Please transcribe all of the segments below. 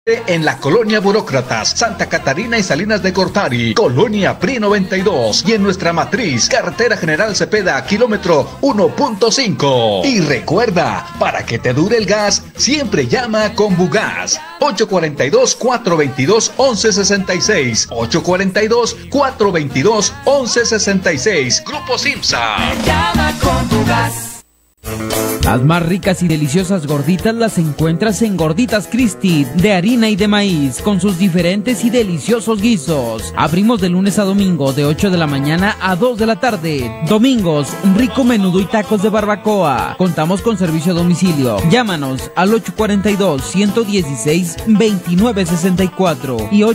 En la Colonia Burócratas, Santa Catarina y Salinas de Gortari, Colonia PRI 92 y en nuestra matriz, Carretera General Cepeda, kilómetro 1.5. Y recuerda, para que te dure el gas, siempre llama con Bugás. 842-422-1166. 842-422-1166. Grupo Simsa. Llama con Bugás. Las más ricas y deliciosas gorditas las encuentras en Gorditas Christie, de harina y de maíz, con sus diferentes y deliciosos guisos. Abrimos de lunes a domingo, de 8 de la mañana a 2 de la tarde. Domingos, rico menudo y tacos de barbacoa. Contamos con servicio a domicilio. Llámanos al 842-116-2964 y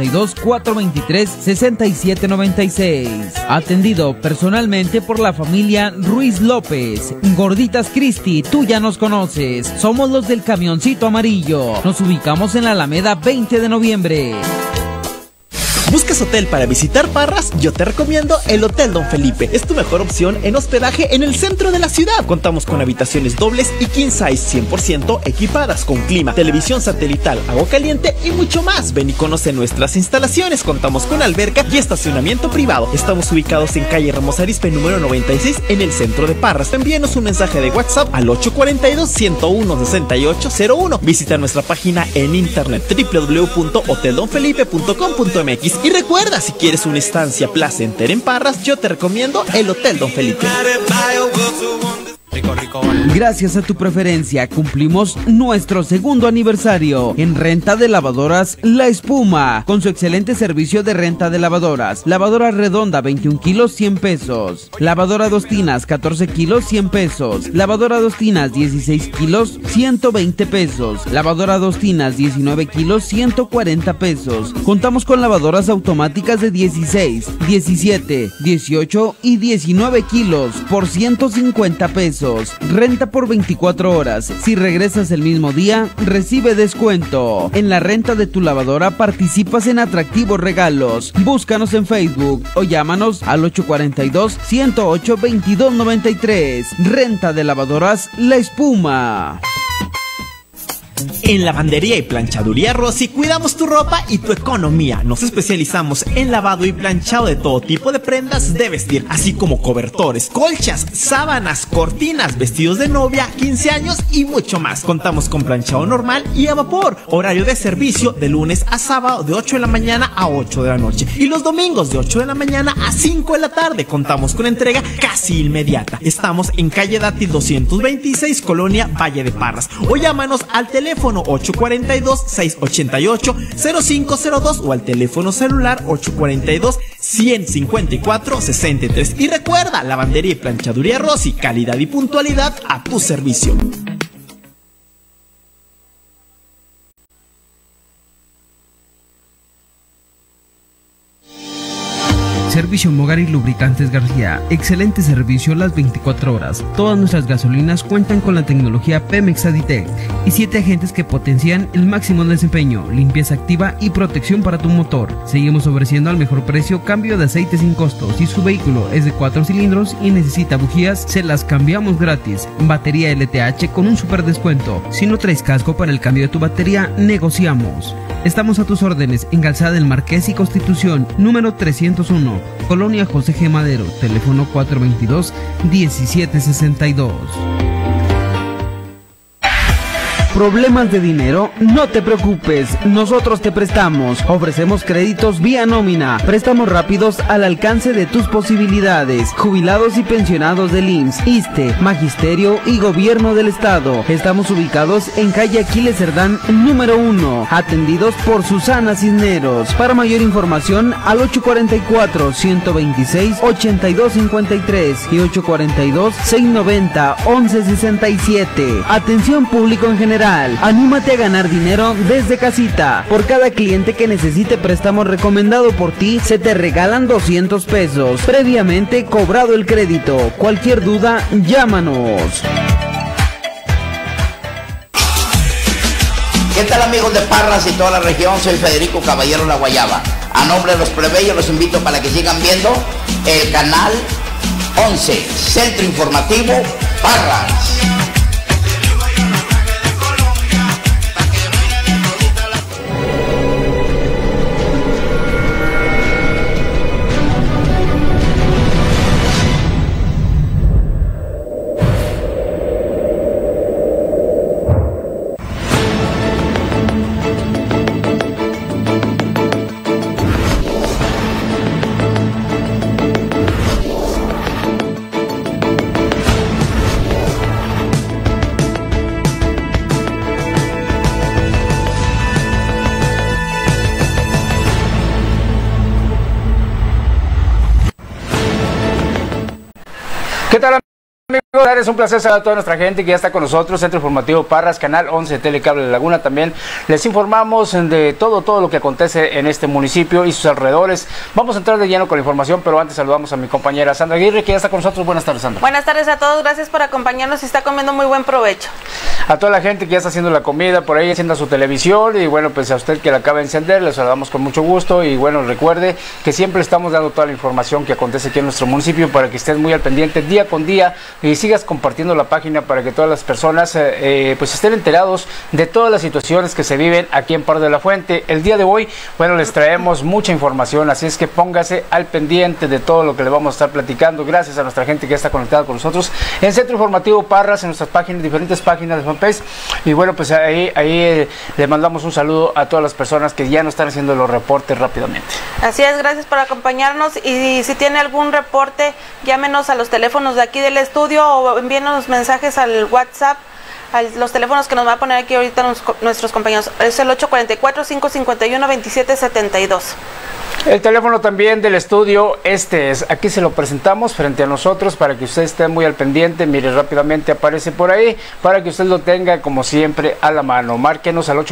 842-423-6796. Atendido personalmente por la familia Ruiz López. Gorditas Christie, tú ya nos conoces. Somos los del camioncito amarillo. Nos ubicamos en la Alameda 20 de noviembre. ¿Buscas hotel para visitar Parras? Yo te recomiendo el Hotel Don Felipe. Es tu mejor opción en hospedaje en el centro de la ciudad. Contamos con habitaciones dobles y king size 100% equipadas con clima, televisión satelital, agua caliente y mucho más. Ven y conoce nuestras instalaciones. Contamos con alberca y estacionamiento privado. Estamos ubicados en calle Ramos Arizpe número 96 en el centro de Parras. Envíenos un mensaje de WhatsApp al 842-101-6801. Visita nuestra página en internet www.hoteldonfelipe.com.mx. Y recuerda, si quieres una estancia placentera en Parras, yo te recomiendo el Hotel Don Felipe. Gracias a tu preferencia, cumplimos nuestro segundo aniversario en renta de lavadoras La Espuma, con su excelente servicio de renta de lavadoras. Lavadora redonda 21 kilos 100 pesos. Lavadora 2 tinas 14 kilos 100 pesos. Lavadora 2 tinas 16 kilos 120 pesos. Lavadora 2 tinas 19 kilos 140 pesos. Contamos con lavadoras automáticas de 16, 17, 18 y 19 kilos por 150 pesos. Renta por 24 horas. Si regresas el mismo día, recibe descuento. En la renta de tu lavadora participas en atractivos regalos. Búscanos en Facebook o llámanos al 842-108-2293. Renta de lavadoras La Espuma. En Lavandería y Planchaduría Rossi cuidamos tu ropa y tu economía. Nos especializamos en lavado y planchado de todo tipo de prendas de vestir, así como cobertores, colchas, sábanas, cortinas, vestidos de novia, 15 años y mucho más. Contamos con planchado normal y a vapor. Horario de servicio de lunes a sábado de 8 de la mañana a 8 de la noche y los domingos de 8 de la mañana a 5 de la tarde. Contamos con entrega casi inmediata. Estamos en calle Dátil 226, Colonia Valle de Parras. O llámanos al teléfono 842-688-0502 o al teléfono celular 842-154-63. Y recuerda, Lavandería y Planchaduría Rossi, calidad y puntualidad a tu servicio. Servicio Mogar y Lubricantes García. Excelente servicio las 24 horas. Todas nuestras gasolinas cuentan con la tecnología Pemex Aditec y 7 agentes que potencian el máximo desempeño, limpieza activa y protección para tu motor. Seguimos ofreciendo al mejor precio cambio de aceite sin costo. Si su vehículo es de 4 cilindros y necesita bujías, se las cambiamos gratis. Batería LTH con un super descuento. Si no traes casco para el cambio de tu batería, negociamos. Estamos a tus órdenes en Calzada del Marqués y Constitución, número 301, Colonia José G. Madero, teléfono 422-1762. ¿Problemas de dinero? No te preocupes, nosotros te prestamos. Ofrecemos créditos vía nómina, préstamos rápidos al alcance de tus posibilidades. Jubilados y pensionados del IMSS, ISSSTE, Magisterio y Gobierno del Estado. Estamos ubicados en calle Aquiles Cerdán, número 1, atendidos por Susana Cisneros. Para mayor información, al 844-126-8253 y 842-690-1167. Atención público en general. Anímate a ganar dinero desde casita. Por cada cliente que necesite préstamo recomendado por ti, se te regalan 200 pesos, previamente cobrado el crédito. Cualquier duda, llámanos. ¿Qué tal, amigos de Parras y toda la región? Soy Federico Caballero La Guayaba. A nombre de los plebeyos los invito para que sigan viendo el canal 11, Centro Informativo Parras. ¿Qué tal, amigos? Es un placer saludar a toda nuestra gente que ya está con nosotros. Centro Informativo Parras, Canal 11, Telecable de Laguna. También les informamos de todo lo que acontece en este municipio y sus alrededores. Vamos a entrar de lleno con la información, pero antes saludamos a mi compañera Sandra Aguirre, que ya está con nosotros. Buenas tardes, Sandra. Buenas tardes a todos, gracias por acompañarnos y está comiendo muy buen provecho. A toda la gente que ya está haciendo la comida, por ahí encienda su televisión, y bueno, pues a usted que la acaba de encender, le saludamos con mucho gusto. Y bueno, recuerde que siempre estamos dando toda la información que acontece aquí en nuestro municipio para que estés muy al pendiente día con día y sigas compartiendo la página para que todas las personas pues estén enterados de todas las situaciones que se viven aquí en Parras de la Fuente. El día de hoy, bueno, les traemos mucha información, así es que póngase al pendiente de todo lo que le vamos a estar platicando. Gracias a nuestra gente que está conectada con nosotros en Centro Informativo Parras, en nuestras páginas, diferentes páginas de fanpage. Y bueno, pues ahí le mandamos un saludo a todas las personas que ya nos están haciendo los reportes rápidamente. Así es, gracias por acompañarnos, y si tiene algún reporte, llámenos a los teléfonos de aquí del estudio o envíenos mensajes al WhatsApp, a los teléfonos que nos va a poner aquí ahorita nuestros compañeros. Es el 844-551-2772. El teléfono también del estudio, aquí se lo presentamos frente a nosotros para que usted esté muy al pendiente. Mire, rápidamente aparece por ahí para que usted lo tenga como siempre a la mano. Márquenos al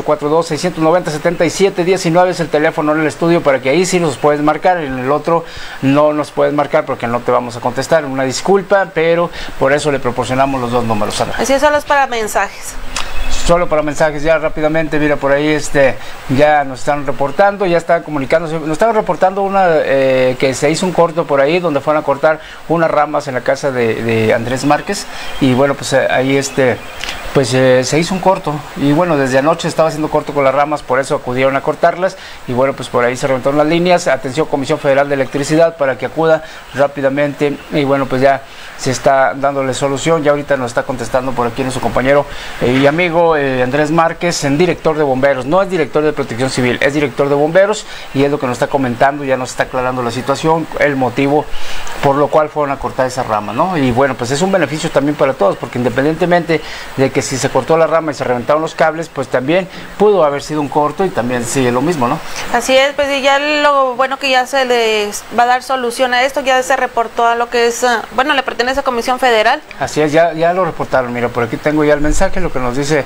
842-690-7719, es el teléfono en el estudio, para que ahí sí nos puedes marcar. En el otro no nos puedes marcar porque no te vamos a contestar. Una disculpa, pero por eso le proporcionamos los dos números. Sandra. Así es, solo es para mensajes. Solo para mensajes, ya rápidamente, mira, por ahí ya nos están reportando, ya están comunicándose, nos estaban reportando que se hizo un corto por ahí, donde fueron a cortar unas ramas en la casa de Andrés Márquez, y bueno, pues ahí se hizo un corto, y bueno, desde anoche estaba haciendo corto con las ramas, por eso acudieron a cortarlas, y bueno, pues por ahí se reventaron las líneas. Atención, Comisión Federal de Electricidad, para que acuda rápidamente, y bueno, pues ya se está dándole solución. Ya ahorita nos está contestando por aquí nuestro compañero y amigo Andrés Márquez, director de bomberos. No es director de Protección Civil, es director de bomberos, y es lo que nos está comentando, ya nos está aclarando la situación, el motivo por lo cual fueron a cortar esa rama, ¿no? Y bueno, pues es un beneficio también para todos, porque independientemente de que si se cortó la rama y se reventaron los cables, pues también pudo haber sido un corto y también sigue lo mismo, ¿no? Así es, pues y ya lo bueno que ya se les va a dar solución a esto, ya se reportó a lo que es, bueno, le pertenece a Comisión Federal. Así es, ya lo reportaron. Mira, por aquí tengo ya el mensaje, lo que nos dice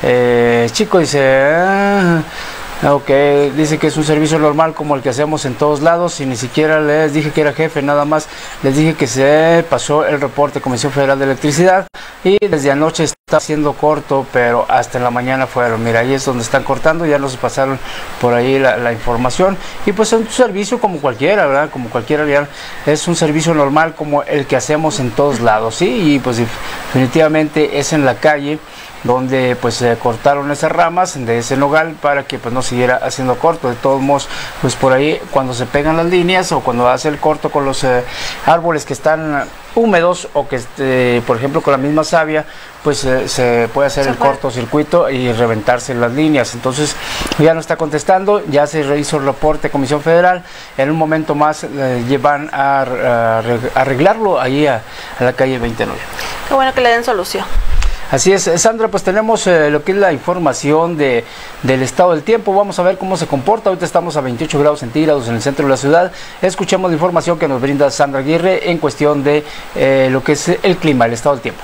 Chico, dice... Ok, dice que es un servicio normal como el que hacemos en todos lados, y ni siquiera les dije que era jefe, nada más les dije que se pasó el reporte Comisión Federal de Electricidad, y desde anoche está haciendo corto, pero hasta en la mañana fueron. Mira, ahí es donde están cortando, ya nos pasaron por ahí la información, y pues es un servicio como cualquiera, ¿verdad? Como cualquiera, es un servicio normal como el que hacemos en todos lados, ¿sí? Y pues definitivamente es en la calle donde pues se cortaron esas ramas de ese nogal para que pues no siguiera haciendo corto. De todos modos, pues por ahí cuando se pegan las líneas o cuando hace el corto con los árboles que están húmedos, o que por ejemplo con la misma savia, pues se puede hacer el cortocircuito y reventarse las líneas. Entonces ya no está contestando, ya se hizo el reporte Comisión Federal, en un momento más van a arreglarlo ahí a la calle 29. Qué bueno que le den solución. Así es, Sandra, pues tenemos lo que es la información del estado del tiempo. Vamos a ver cómo se comporta. Ahorita estamos a 28 grados centígrados en el centro de la ciudad. Escuchemos la información que nos brinda Sandra Aguirre en cuestión de lo que es el clima, el estado del tiempo.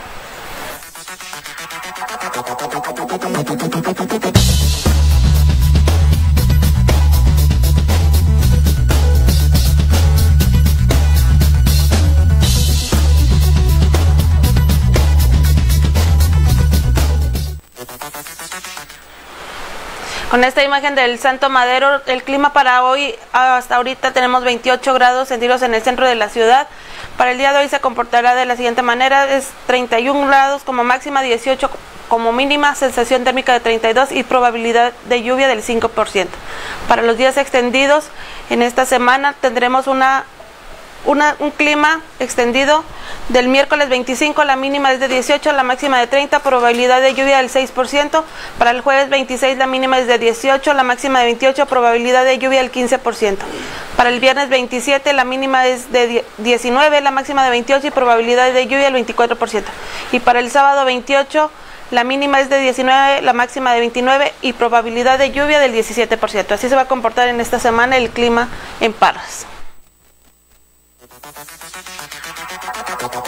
Con esta imagen del Santo Madero, el clima para hoy, hasta ahorita tenemos 28 grados centígrados en el centro de la ciudad. Para el día de hoy se comportará de la siguiente manera: es 31 grados como máxima, 18 como mínima, sensación térmica de 32 y probabilidad de lluvia del 5%. Para los días extendidos, en esta semana tendremos un clima extendido. Del miércoles 25 la mínima es de 18, la máxima de 30, probabilidad de lluvia del 6%. Para el jueves 26 la mínima es de 18, la máxima de 28, probabilidad de lluvia del 15%. Para el viernes 27 la mínima es de 19, la máxima de 28 y probabilidad de lluvia del 24%. Y para el sábado 28 la mínima es de 19, la máxima de 29 y probabilidad de lluvia del 17%. Así se va a comportar en esta semana el clima en Parras.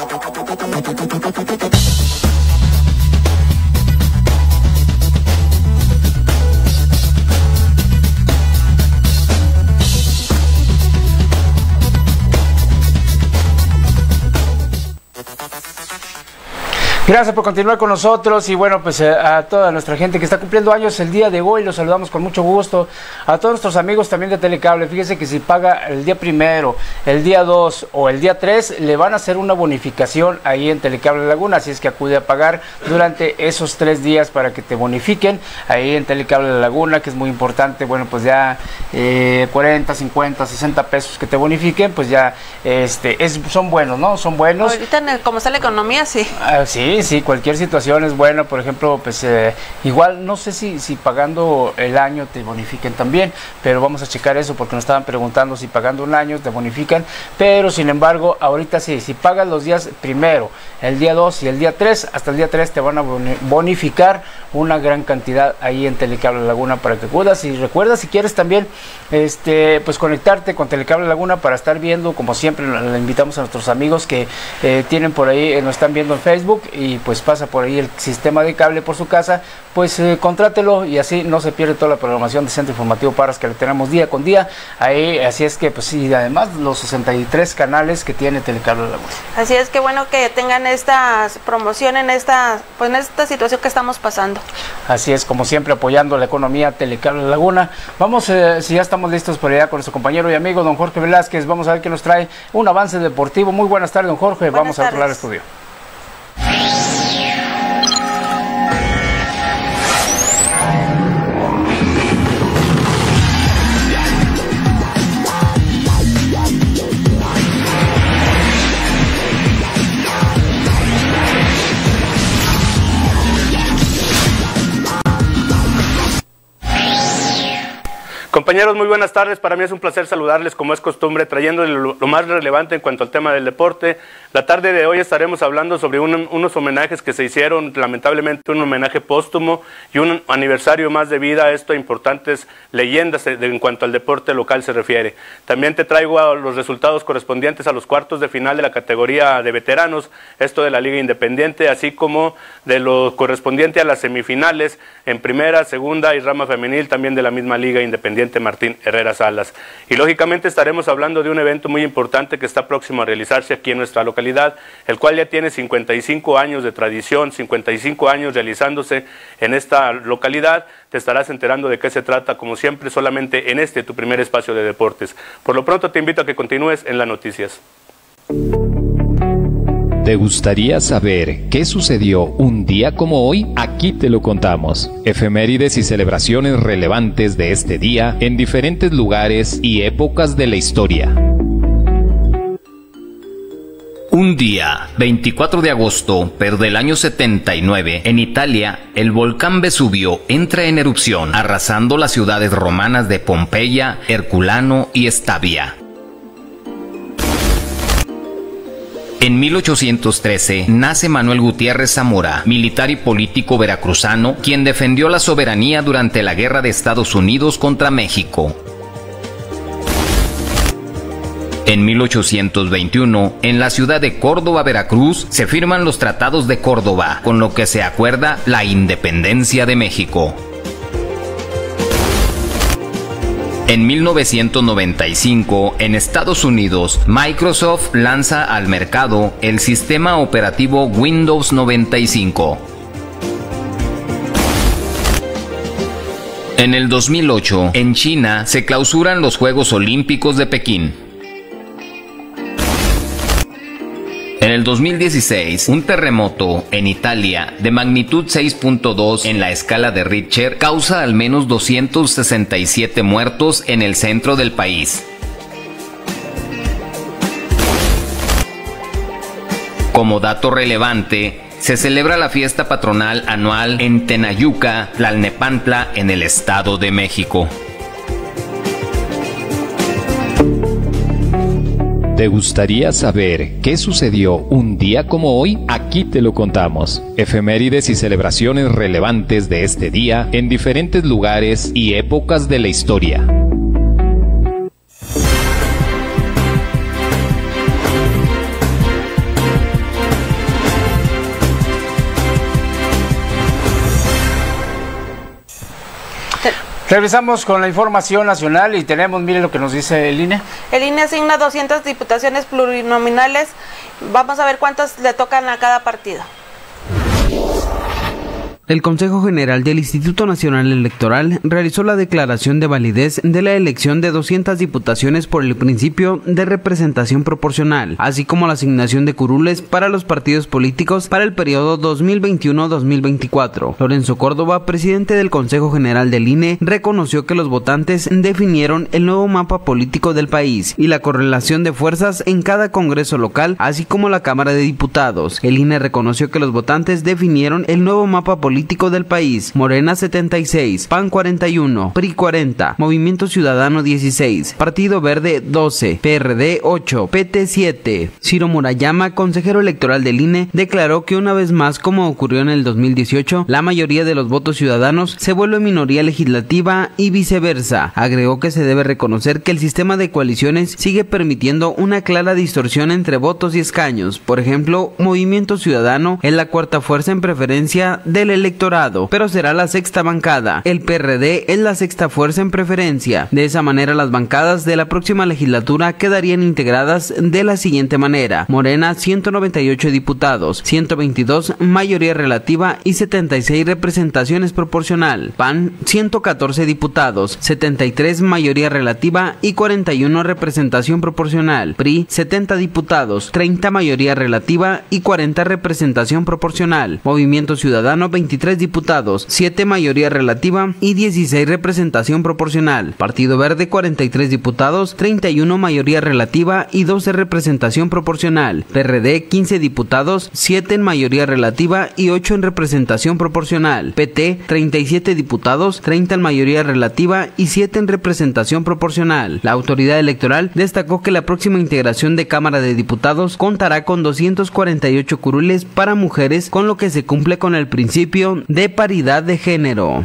Gracias por continuar con nosotros y bueno, pues a toda nuestra gente que está cumpliendo años el día de hoy, los saludamos con mucho gusto. A todos nuestros amigos también de Telecable, fíjese que si paga el día primero, el día 2 o el día 3, le van a hacer una bonificación ahí en Telecable Laguna, así es que acude a pagar durante esos 3 días para que te bonifiquen ahí en Telecable Laguna, que es muy importante. Bueno, pues ya 40, 50, 60 pesos que te bonifiquen, pues ya son buenos, ¿no? Son buenos. Ahorita, como está la economía, sí. Sí, cualquier situación es buena. Por ejemplo, pues igual no sé si pagando el año te bonifiquen también, pero vamos a checar eso porque nos estaban preguntando si pagando un año te bonifican, pero sin embargo ahorita sí, si pagas los días primero, el día 2 y el día 3, hasta el día 3 te van a bonificar una gran cantidad ahí en Telecable Laguna para que acudas. Y recuerda, si quieres también pues conectarte con Telecable Laguna para estar viendo, como siempre le invitamos a nuestros amigos que tienen por ahí, nos están viendo en Facebook y pues pasa por ahí el sistema de cable por su casa, pues contrátelo y así no se pierde toda la programación de Centro Informativo Parras que le tenemos día con día ahí. Así es que pues sí, además los 63 canales que tiene Telecable Laguna. Así es que bueno que tengan esta promoción en esta situación que estamos pasando. Así es, como siempre apoyando la economía Telecable Laguna. Vamos, si ya estamos listos por allá con nuestro compañero y amigo don Jorge Velázquez, vamos a ver qué nos trae un avance deportivo. Muy buenas tardes, don Jorge. Vamos a hablar al estudio. Compañeros, muy buenas tardes. Para mí es un placer saludarles, como es costumbre, trayéndoles lo más relevante en cuanto al tema del deporte. La tarde de hoy estaremos hablando sobre unos homenajes que se hicieron, lamentablemente un homenaje póstumo y un aniversario más de vida a estas importantes leyendas en cuanto al deporte local se refiere. También te traigo los resultados correspondientes a los cuartos de final de la categoría de veteranos, esto de la Liga Independiente, así como de lo correspondiente a las semifinales en primera, segunda y rama femenil, también de la misma Liga Independiente Martín Herrera Salas. Y lógicamente estaremos hablando de un evento muy importante que está próximo a realizarse aquí en nuestra localidad, el cual ya tiene 55 años de tradición, 55 años realizándose en esta localidad. Te estarás enterando de qué se trata, como siempre, solamente en tu primer espacio de deportes. Por lo pronto te invito a que continúes en las noticias. ¿Te gustaría saber qué sucedió un día como hoy? Aquí te lo contamos. Efemérides y celebraciones relevantes de este día en diferentes lugares y épocas de la historia. Un día, 24 de agosto, pero del año 79, en Italia, el volcán Vesubio entra en erupción, arrasando las ciudades romanas de Pompeya, Herculano y Estavia. En 1813 nace Manuel Gutiérrez Zamora, militar y político veracruzano, quien defendió la soberanía durante la Guerra de Estados Unidos contra México. En 1821, en la ciudad de Córdoba, Veracruz, se firman los Tratados de Córdoba, con lo que se acuerda la independencia de México. En 1995, en Estados Unidos, Microsoft lanza al mercado el sistema operativo Windows 95. En el 2008, en China, se clausuran los Juegos Olímpicos de Pekín. En el 2016, un terremoto en Italia de magnitud 6.2 en la escala de Richter causa al menos 267 muertos en el centro del país. Como dato relevante, se celebra la fiesta patronal anual en Tenayuca, Tlalnepantla, en el Estado de México. ¿Te gustaría saber qué sucedió un día como hoy? Aquí te lo contamos. Efemérides y celebraciones relevantes de este día en diferentes lugares y épocas de la historia. Regresamos con la información nacional y tenemos, mire lo que nos dice el INE. El INE asigna 200 diputaciones plurinominales. Vamos a ver cuántas le tocan a cada partido. El Consejo General del Instituto Nacional Electoral realizó la declaración de validez de la elección de 200 diputaciones por el principio de representación proporcional, así como la asignación de curules para los partidos políticos para el periodo 2021-2024. Lorenzo Córdoba, presidente del Consejo General del INE, reconoció que los votantes definieron el nuevo mapa político del país y la correlación de fuerzas en cada congreso local, así como la Cámara de Diputados. El INE reconoció que los votantes definieron el nuevo mapa político del país: Morena 76, PAN 41, PRI 40, Movimiento Ciudadano 16, Partido Verde 12, PRD 8, PT 7. Ciro Murayama, consejero electoral del INE, declaró que una vez más, como ocurrió en el 2018, la mayoría de los votos ciudadanos se vuelve minoría legislativa y viceversa. Agregó que se debe reconocer que el sistema de coaliciones sigue permitiendo una clara distorsión entre votos y escaños. Por ejemplo, Movimiento Ciudadano es la cuarta fuerza en preferencia del electorado, pero será la sexta bancada. El PRD es la sexta fuerza en preferencia. De esa manera, las bancadas de la próxima legislatura quedarían integradas de la siguiente manera: Morena 198 diputados, 122 mayoría relativa y 76 representaciones proporcional. PAN 114 diputados, 73 mayoría relativa y 41 representación proporcional. PRI 70 diputados, 30 mayoría relativa y 40 representación proporcional. Movimiento Ciudadano 23 diputados, 7 mayoría relativa y 16 representación proporcional. Partido Verde 43 diputados, 31 mayoría relativa y 12 representación proporcional. PRD 15 diputados, 7 en mayoría relativa y 8 en representación proporcional. PT 37 diputados, 30 en mayoría relativa y 7 en representación proporcional. La autoridad electoral destacó que la próxima integración de Cámara de Diputados contará con 248 curules para mujeres, con lo que se cumple con el principio de paridad de género.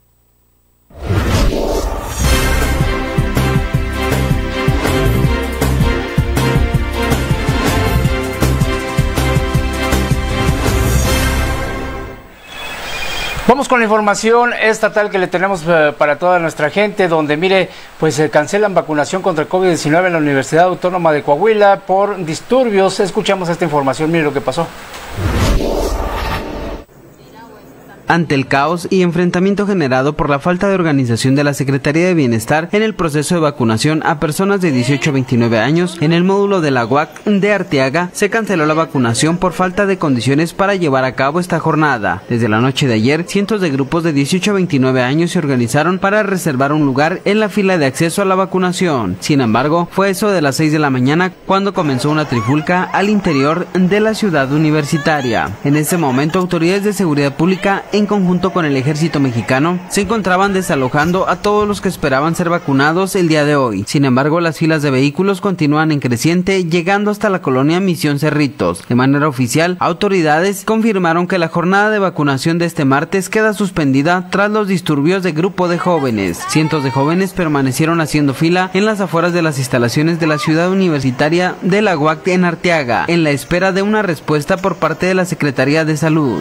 Vamos con la información estatal que le tenemos para toda nuestra gente, donde mire, pues cancelan vacunación contra el COVID-19 en la Universidad Autónoma de Coahuila por disturbios. Escuchamos esta información, mire lo que pasó. Ante el caos y enfrentamiento generado por la falta de organización de la Secretaría de Bienestar en el proceso de vacunación a personas de 18 a 29 años, en el módulo de la UAC de Arteaga se canceló la vacunación por falta de condiciones para llevar a cabo esta jornada. Desde la noche de ayer, cientos de grupos de 18 a 29 años se organizaron para reservar un lugar en la fila de acceso a la vacunación. Sin embargo, fue eso de las 6 de la mañana cuando comenzó una trifulca al interior de la ciudad universitaria. En ese momento, autoridades de seguridad pública en conjunto con el ejército mexicano, se encontraban desalojando a todos los que esperaban ser vacunados el día de hoy. Sin embargo, las filas de vehículos continúan en creciente, llegando hasta la colonia Misión Cerritos. De manera oficial, autoridades confirmaron que la jornada de vacunación de este martes queda suspendida tras los disturbios de grupo de jóvenes. Cientos de jóvenes permanecieron haciendo fila en las afueras de las instalaciones de la ciudad universitaria de la UAC en Arteaga, en la espera de una respuesta por parte de la Secretaría de Salud.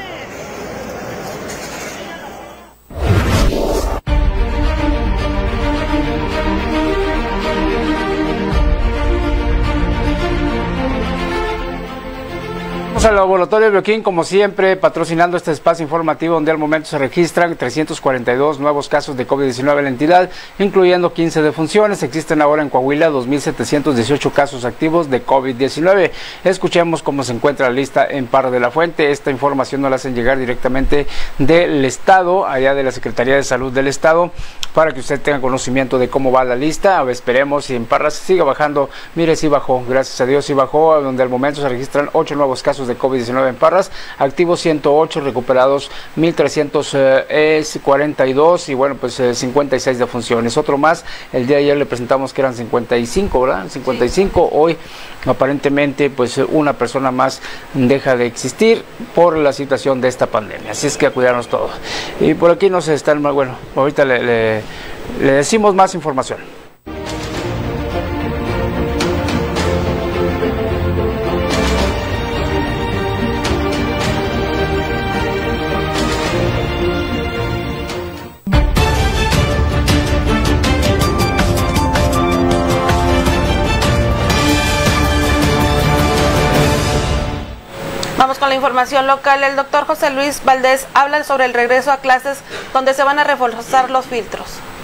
Al Laboratorio Bioquín, como siempre, patrocinando este espacio informativo donde al momento se registran 342 nuevos casos de COVID-19 en la entidad, incluyendo 15 defunciones. Existen ahora en Coahuila 2.718 casos activos de COVID-19. Escuchemos cómo se encuentra la lista en Parra de la Fuente. Esta información nos la hacen llegar directamente del Estado, allá de la Secretaría de Salud del Estado, para que usted tenga conocimiento de cómo va la lista. Esperemos si en Parra se siga bajando. Mire, sí bajó, gracias a Dios sí bajó, donde al momento se registran 8 nuevos casos de COVID-19 en Parras, activos 108, recuperados 1.342 y bueno, pues 56 defunciones. Otro más, el día de ayer le presentamos que eran 55, ¿verdad? 55, sí. Hoy aparentemente pues una persona más deja de existir por la situación de esta pandemia, así es que a cuidarnos todos. Y por aquí nos están, bueno, ahorita le decimos más información. Vamos con la información local. El doctor José Luis Valdés habla sobre el regreso a clases donde se van a reforzar los filtros.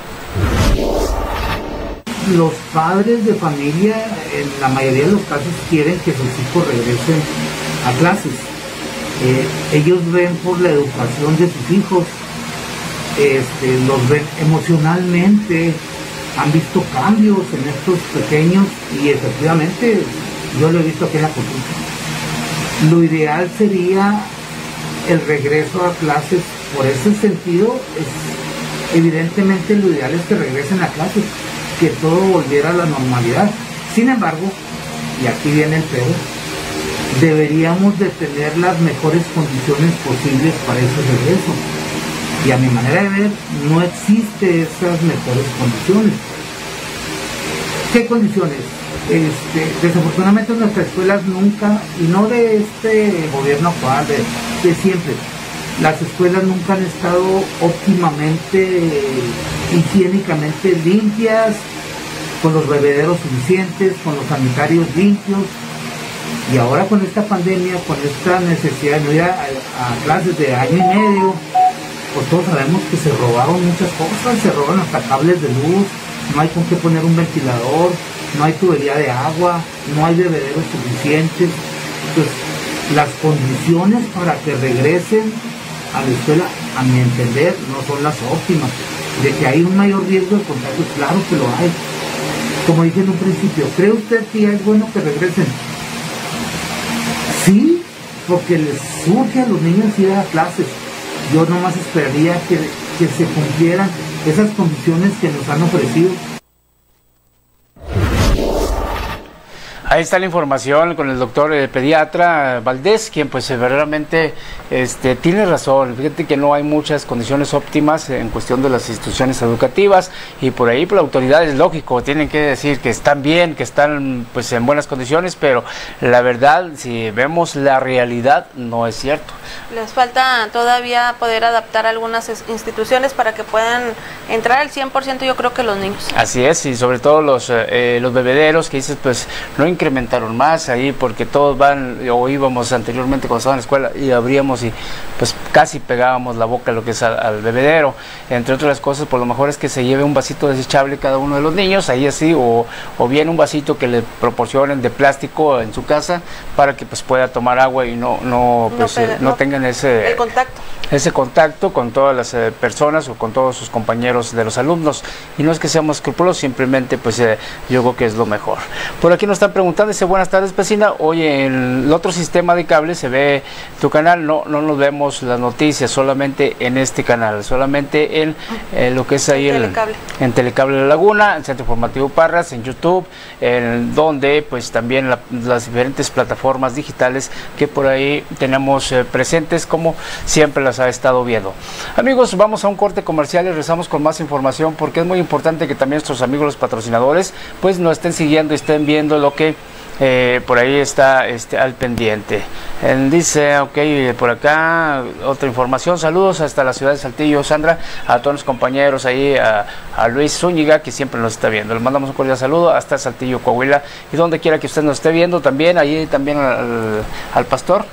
Los padres de familia en la mayoría de los casos quieren que sus hijos regresen a clases. Ellos ven por la educación de sus hijos, los ven emocionalmente, han visto cambios en estos pequeños y efectivamente yo lo he visto aquí en la consulta. Lo ideal sería el regreso a clases. Por ese sentido, evidentemente lo ideal es que regresen a clases, que todo volviera a la normalidad. Sin embargo, y aquí viene el pero, deberíamos de tener las mejores condiciones posibles para ese regreso. Y a mi manera de ver, no existe esas mejores condiciones. ¿Qué condiciones? Desafortunadamente en nuestras escuelas nunca, y no de este gobierno actual, de siempre, las escuelas nunca han estado óptimamente, higiénicamente limpias, con los bebederos suficientes, con los sanitarios limpios. Y ahora con esta pandemia, con esta necesidad de no ir a clases de año y medio, pues todos sabemos que se robaron muchas cosas, se roban hasta cables de luz, no hay con qué poner un ventilador, no hay tubería de agua, no hay bebederos suficientes. Entonces, las condiciones para que regresen a la escuela, a mi entender, no son las óptimas. De que hay un mayor riesgo de contagio, claro que lo hay. Como dije en un principio, ¿cree usted que es bueno que regresen? Sí, porque les surge a los niños ir a clases. Yo nomás esperaría que se cumplieran esas condiciones que nos han ofrecido. Ahí está la información con el doctor pediatra Valdés, quien pues verdaderamente tiene razón. Fíjate que no hay muchas condiciones óptimas en cuestión de las instituciones educativas y por ahí pues, las autoridades, lógico, tienen que decir que están bien, que están pues en buenas condiciones, pero la verdad, si vemos la realidad, no es cierto. Les falta todavía poder adaptar algunas instituciones para que puedan entrar al 100%, yo creo que los niños. Así es, y sobre todo los bebederos que dices, pues no incrementaron más ahí porque todos van, o íbamos anteriormente cuando estaban en la escuela y abríamos y pues casi pegábamos la boca a lo que es al bebedero. Entre otras cosas, por lo mejor es que se lleve un vasito desechable cada uno de los niños, ahí así, o bien un vasito que le proporcionen de plástico en su casa para que pues pueda tomar agua y no tengan ese contacto con todas las personas o con todos sus compañeros de los alumnos. Y no es que seamos escrupulosos, simplemente pues yo creo que es lo mejor. Por aquí nos están preguntando, dice, buenas tardes vecina, oye, en el otro sistema de cable se ve tu canal, no nos vemos las noticias, solamente en este canal, solamente en lo que es ahí en Telecable La Laguna, en Centro Informativo Parras, en YouTube, en donde pues también las diferentes plataformas digitales que por ahí tenemos presentes, como siempre las ha estado viendo. Amigos, vamos a un corte comercial y regresamos con más información porque es muy importante que también nuestros amigos los patrocinadores pues nos estén siguiendo y estén viendo lo que por ahí está al pendiente. Dice, ok, por acá otra información, saludos hasta la ciudad de Saltillo, Sandra, a todos los compañeros ahí, a Luis Zúñiga, que siempre nos está viendo, le mandamos un cordial saludo hasta Saltillo, Coahuila, y donde quiera que usted nos esté viendo, también ahí también al pastor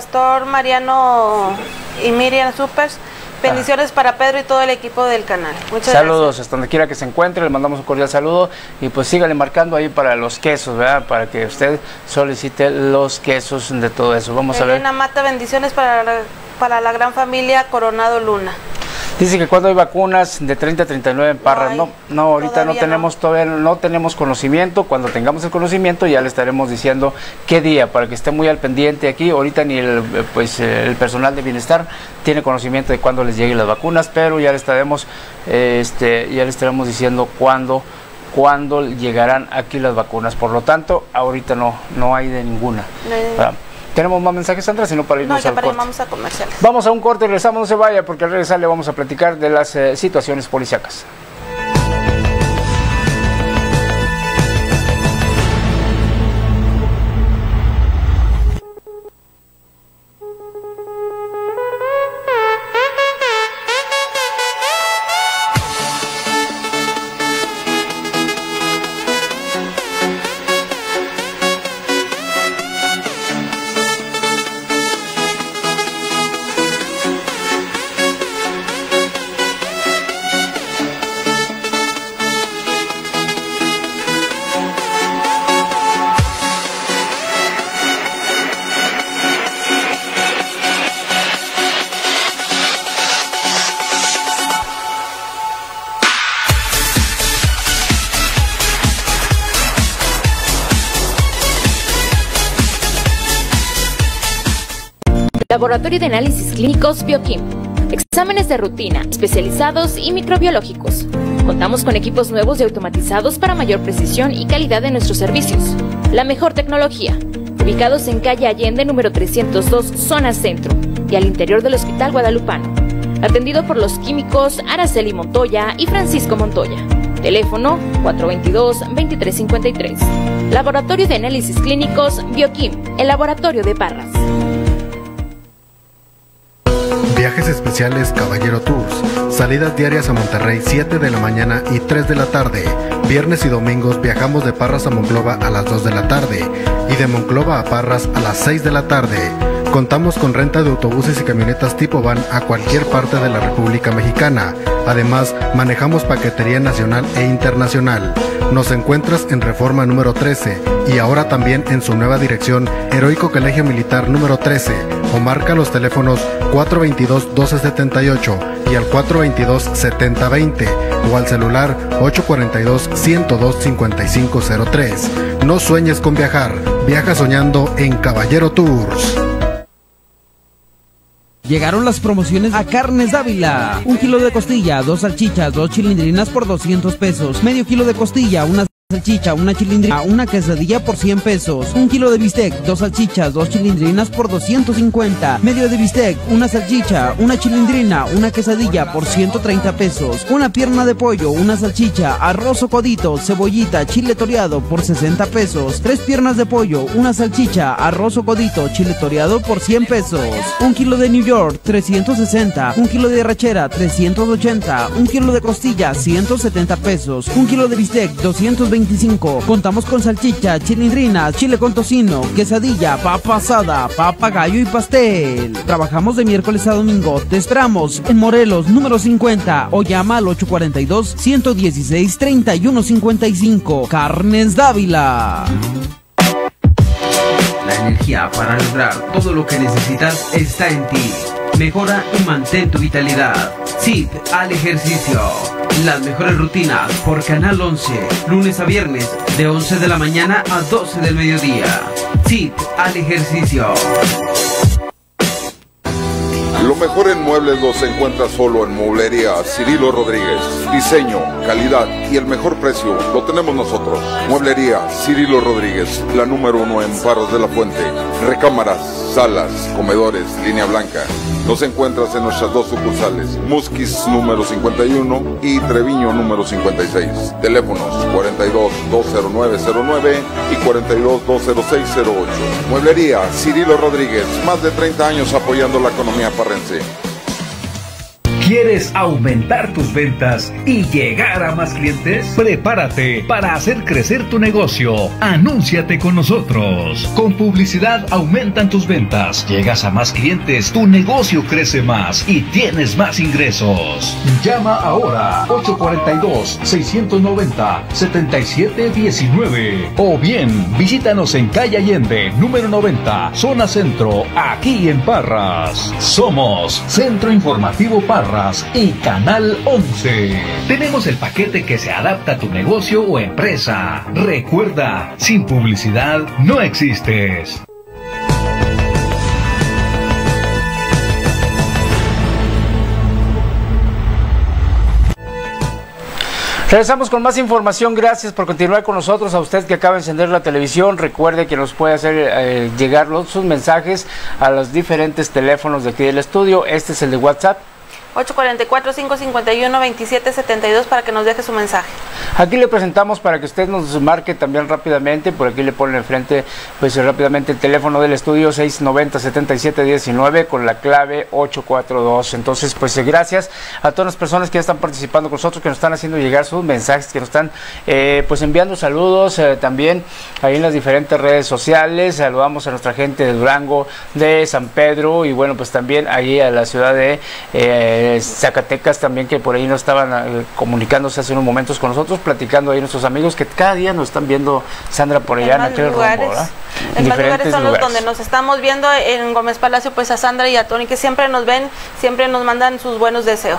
Mariano y Miriam Supers. Bendiciones para Pedro y todo el equipo del canal. Muchas saludos gracias. hasta donde quiera que se encuentre, le mandamos un cordial saludo y pues síganle marcando ahí para los quesos, ¿verdad? Para que usted solicite los quesos de todo eso. Vamos a ver. Elena Mata, bendiciones para la gran familia Coronado Luna. Dice que cuando hay vacunas de 30 a 39 en Parras, no, ahorita todavía no tenemos conocimiento. Cuando tengamos el conocimiento ya le estaremos diciendo qué día, para que esté muy al pendiente aquí. Ahorita ni el personal de bienestar tiene conocimiento de cuándo les lleguen las vacunas, pero ya le estaremos diciendo cuándo llegarán aquí las vacunas. Por lo tanto, ahorita no hay de ninguna. ¿Tenemos más mensajes, Sandra? Si no, para irnos al corte. Vamos a comerciales. Vamos a un corte y regresamos, no se vaya, porque al regresar le vamos a platicar de las situaciones policíacas. Laboratorio de Análisis Clínicos Bioquim. Exámenes de rutina, especializados y microbiológicos. Contamos con equipos nuevos y automatizados para mayor precisión y calidad de nuestros servicios. La mejor tecnología. Ubicados en calle Allende, número 302, zona centro, y al interior del Hospital Guadalupano. Atendido por los químicos Araceli Montoya y Francisco Montoya. Teléfono 422-2353. Laboratorio de Análisis Clínicos Bioquim, el laboratorio de Parras. Viajes especiales Caballero Tours. Salidas diarias a Monterrey 7 de la mañana y 3 de la tarde. Viernes y domingos viajamos de Parras a Monclova a las 2 de la tarde y de Monclova a Parras a las 6 de la tarde. Contamos con renta de autobuses y camionetas tipo van a cualquier parte de la República Mexicana. Además, manejamos paquetería nacional e internacional. Nos encuentras en Reforma número 13 y ahora también en su nueva dirección, Heroico Colegio Militar número 13, o marca los teléfonos 422-1278 y al 422-7020 o al celular 842-102-5503. No sueñes con viajar, viaja soñando en Caballero Tours. Llegaron las promociones a Carnes Dávila. 1 kilo de costilla, 2 salchichas, 2 chilindrinas por 200 pesos. Medio kilo de costilla, una salchicha, una chilindrina, una quesadilla por 100 pesos. 1 kilo de bistec, 2 salchichas, 2 chilindrinas por 250. Medio de bistec, una salchicha, una chilindrina, una quesadilla por 130 pesos. Una pierna de pollo, una salchicha, arroz o codito, cebollita, chile toreado por 60 pesos. 3 piernas de pollo, una salchicha, arroz o codito, chile toreado por 100 pesos. 1 kilo de New York, 360. 1 kilo de arrachera, 380. 1 kilo de costilla, 170 pesos. 1 kilo de bistec, 225. Contamos con salchicha, chilindrina, chile con tocino, quesadilla, papa asada, papa gallo y pastel. Trabajamos de miércoles a domingo. Te esperamos en Morelos, número 50, o llama al 842-116-3155. Carnes Dávila. La energía para lograr todo lo que necesitas está en ti. Mejora y mantén tu vitalidad. SIT al ejercicio. Las mejores rutinas por Canal 11, lunes a viernes, de 11 de la mañana a 12 del mediodía. SIT al ejercicio. Lo mejor en muebles los encuentras solo en Mueblería Cirilo Rodríguez. Diseño, calidad y el mejor precio lo tenemos nosotros. Mueblería Cirilo Rodríguez, la número 1 en Parras de la Fuente. Recámaras, salas, comedores, línea blanca. Nos encuentras en nuestras 2 sucursales, Musquis número 51 y Treviño número 56. Teléfonos 42-20909 y 42-20608. Mueblería Cirilo Rodríguez, más de 30 años apoyando la economía parrense. ¿Quieres aumentar tus ventas y llegar a más clientes? Prepárate para hacer crecer tu negocio. Anúnciate con nosotros. Con publicidad aumentan tus ventas, llegas a más clientes, tu negocio crece más y tienes más ingresos. Llama ahora 842-690-7719 o bien visítanos en calle Allende, número 90, zona centro, aquí en Parras. Somos Centro Informativo Parras y Canal 11. Tenemos el paquete que se adapta a tu negocio o empresa. Recuerda, sin publicidad no existes. Regresamos con más información. Gracias por continuar con nosotros. A usted que acaba de encender la televisión, recuerde que nos puede hacer llegar sus mensajes a los diferentes teléfonos de aquí del estudio. Este es el de WhatsApp. 844-551-2772 para que nos deje su mensaje. Aquí le presentamos para que usted nos marque también rápidamente. Por aquí le ponen enfrente pues rápidamente el teléfono del estudio 690-7719 con la clave 842. Entonces pues gracias a todas las personas que ya están participando con nosotros, que nos están haciendo llegar sus mensajes, que nos están pues enviando saludos también ahí en las diferentes redes sociales. Saludamos a nuestra gente de Durango, de San Pedro y bueno pues también ahí a la ciudad de Zacatecas también, que por ahí nos estaban comunicándose hace unos momentos con nosotros, platicando ahí nuestros amigos que cada día nos están viendo, Sandra, por allá en aquel rumbo, ¿verdad? En más lugares son los donde nos estamos viendo en Gómez Palacio, pues a Sandra y a Tony, que siempre nos ven, siempre nos mandan sus buenos deseos.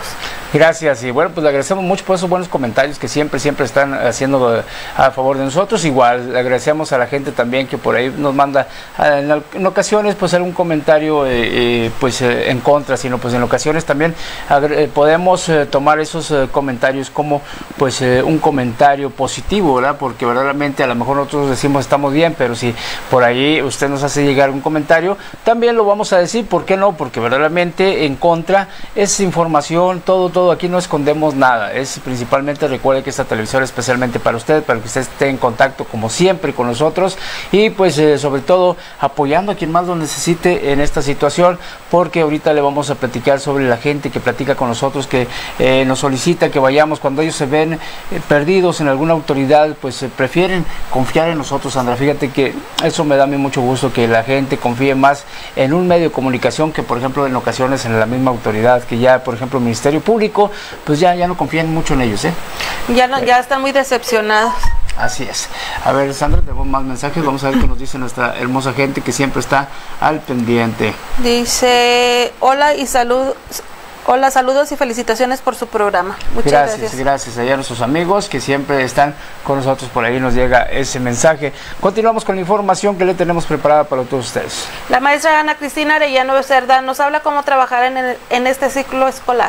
Gracias, y bueno, pues le agradecemos mucho por esos buenos comentarios que siempre están haciendo a favor de nosotros. Igual le agradecemos a la gente también que por ahí nos manda en ocasiones pues algún comentario en contra, sino pues en ocasiones también podemos tomar esos comentarios como pues un comentario positivo, ¿verdad? Porque verdaderamente a lo mejor nosotros decimos estamos bien, pero si por ahí usted nos hace llegar un comentario, también lo vamos a decir. ¿Por qué no? Porque verdaderamente en contra es información, todo, aquí no escondemos nada, es principalmente, recuerde que esta televisora es especialmente para usted, para que usted esté en contacto como siempre con nosotros y pues sobre todo apoyando a quien más lo necesite en esta situación, porque ahorita le vamos a platicar sobre la gente que platica con nosotros, que nos solicita que vayamos cuando ellos se ven perdidos en alguna autoridad, pues prefieren confiar en nosotros, Sandra. Fíjate que eso me da a mí mucho gusto, que la gente confíe más en un medio de comunicación que por ejemplo en ocasiones en la misma autoridad, que ya por ejemplo el Ministerio Público pues ya no confían mucho en ellos, ya están muy decepcionados. Así es. A ver, Sandra, tenemos más mensajes, vamos a ver qué nos dice nuestra hermosa gente que siempre está al pendiente. Dice, hola, saludos y felicitaciones por su programa. Muchas gracias. Gracias allá a nuestros amigos que siempre están con nosotros, por ahí nos llega ese mensaje. Continuamos con la información que le tenemos preparada para todos ustedes. La maestra Ana Cristina Arellano Cerda nos habla cómo trabajar en este ciclo escolar.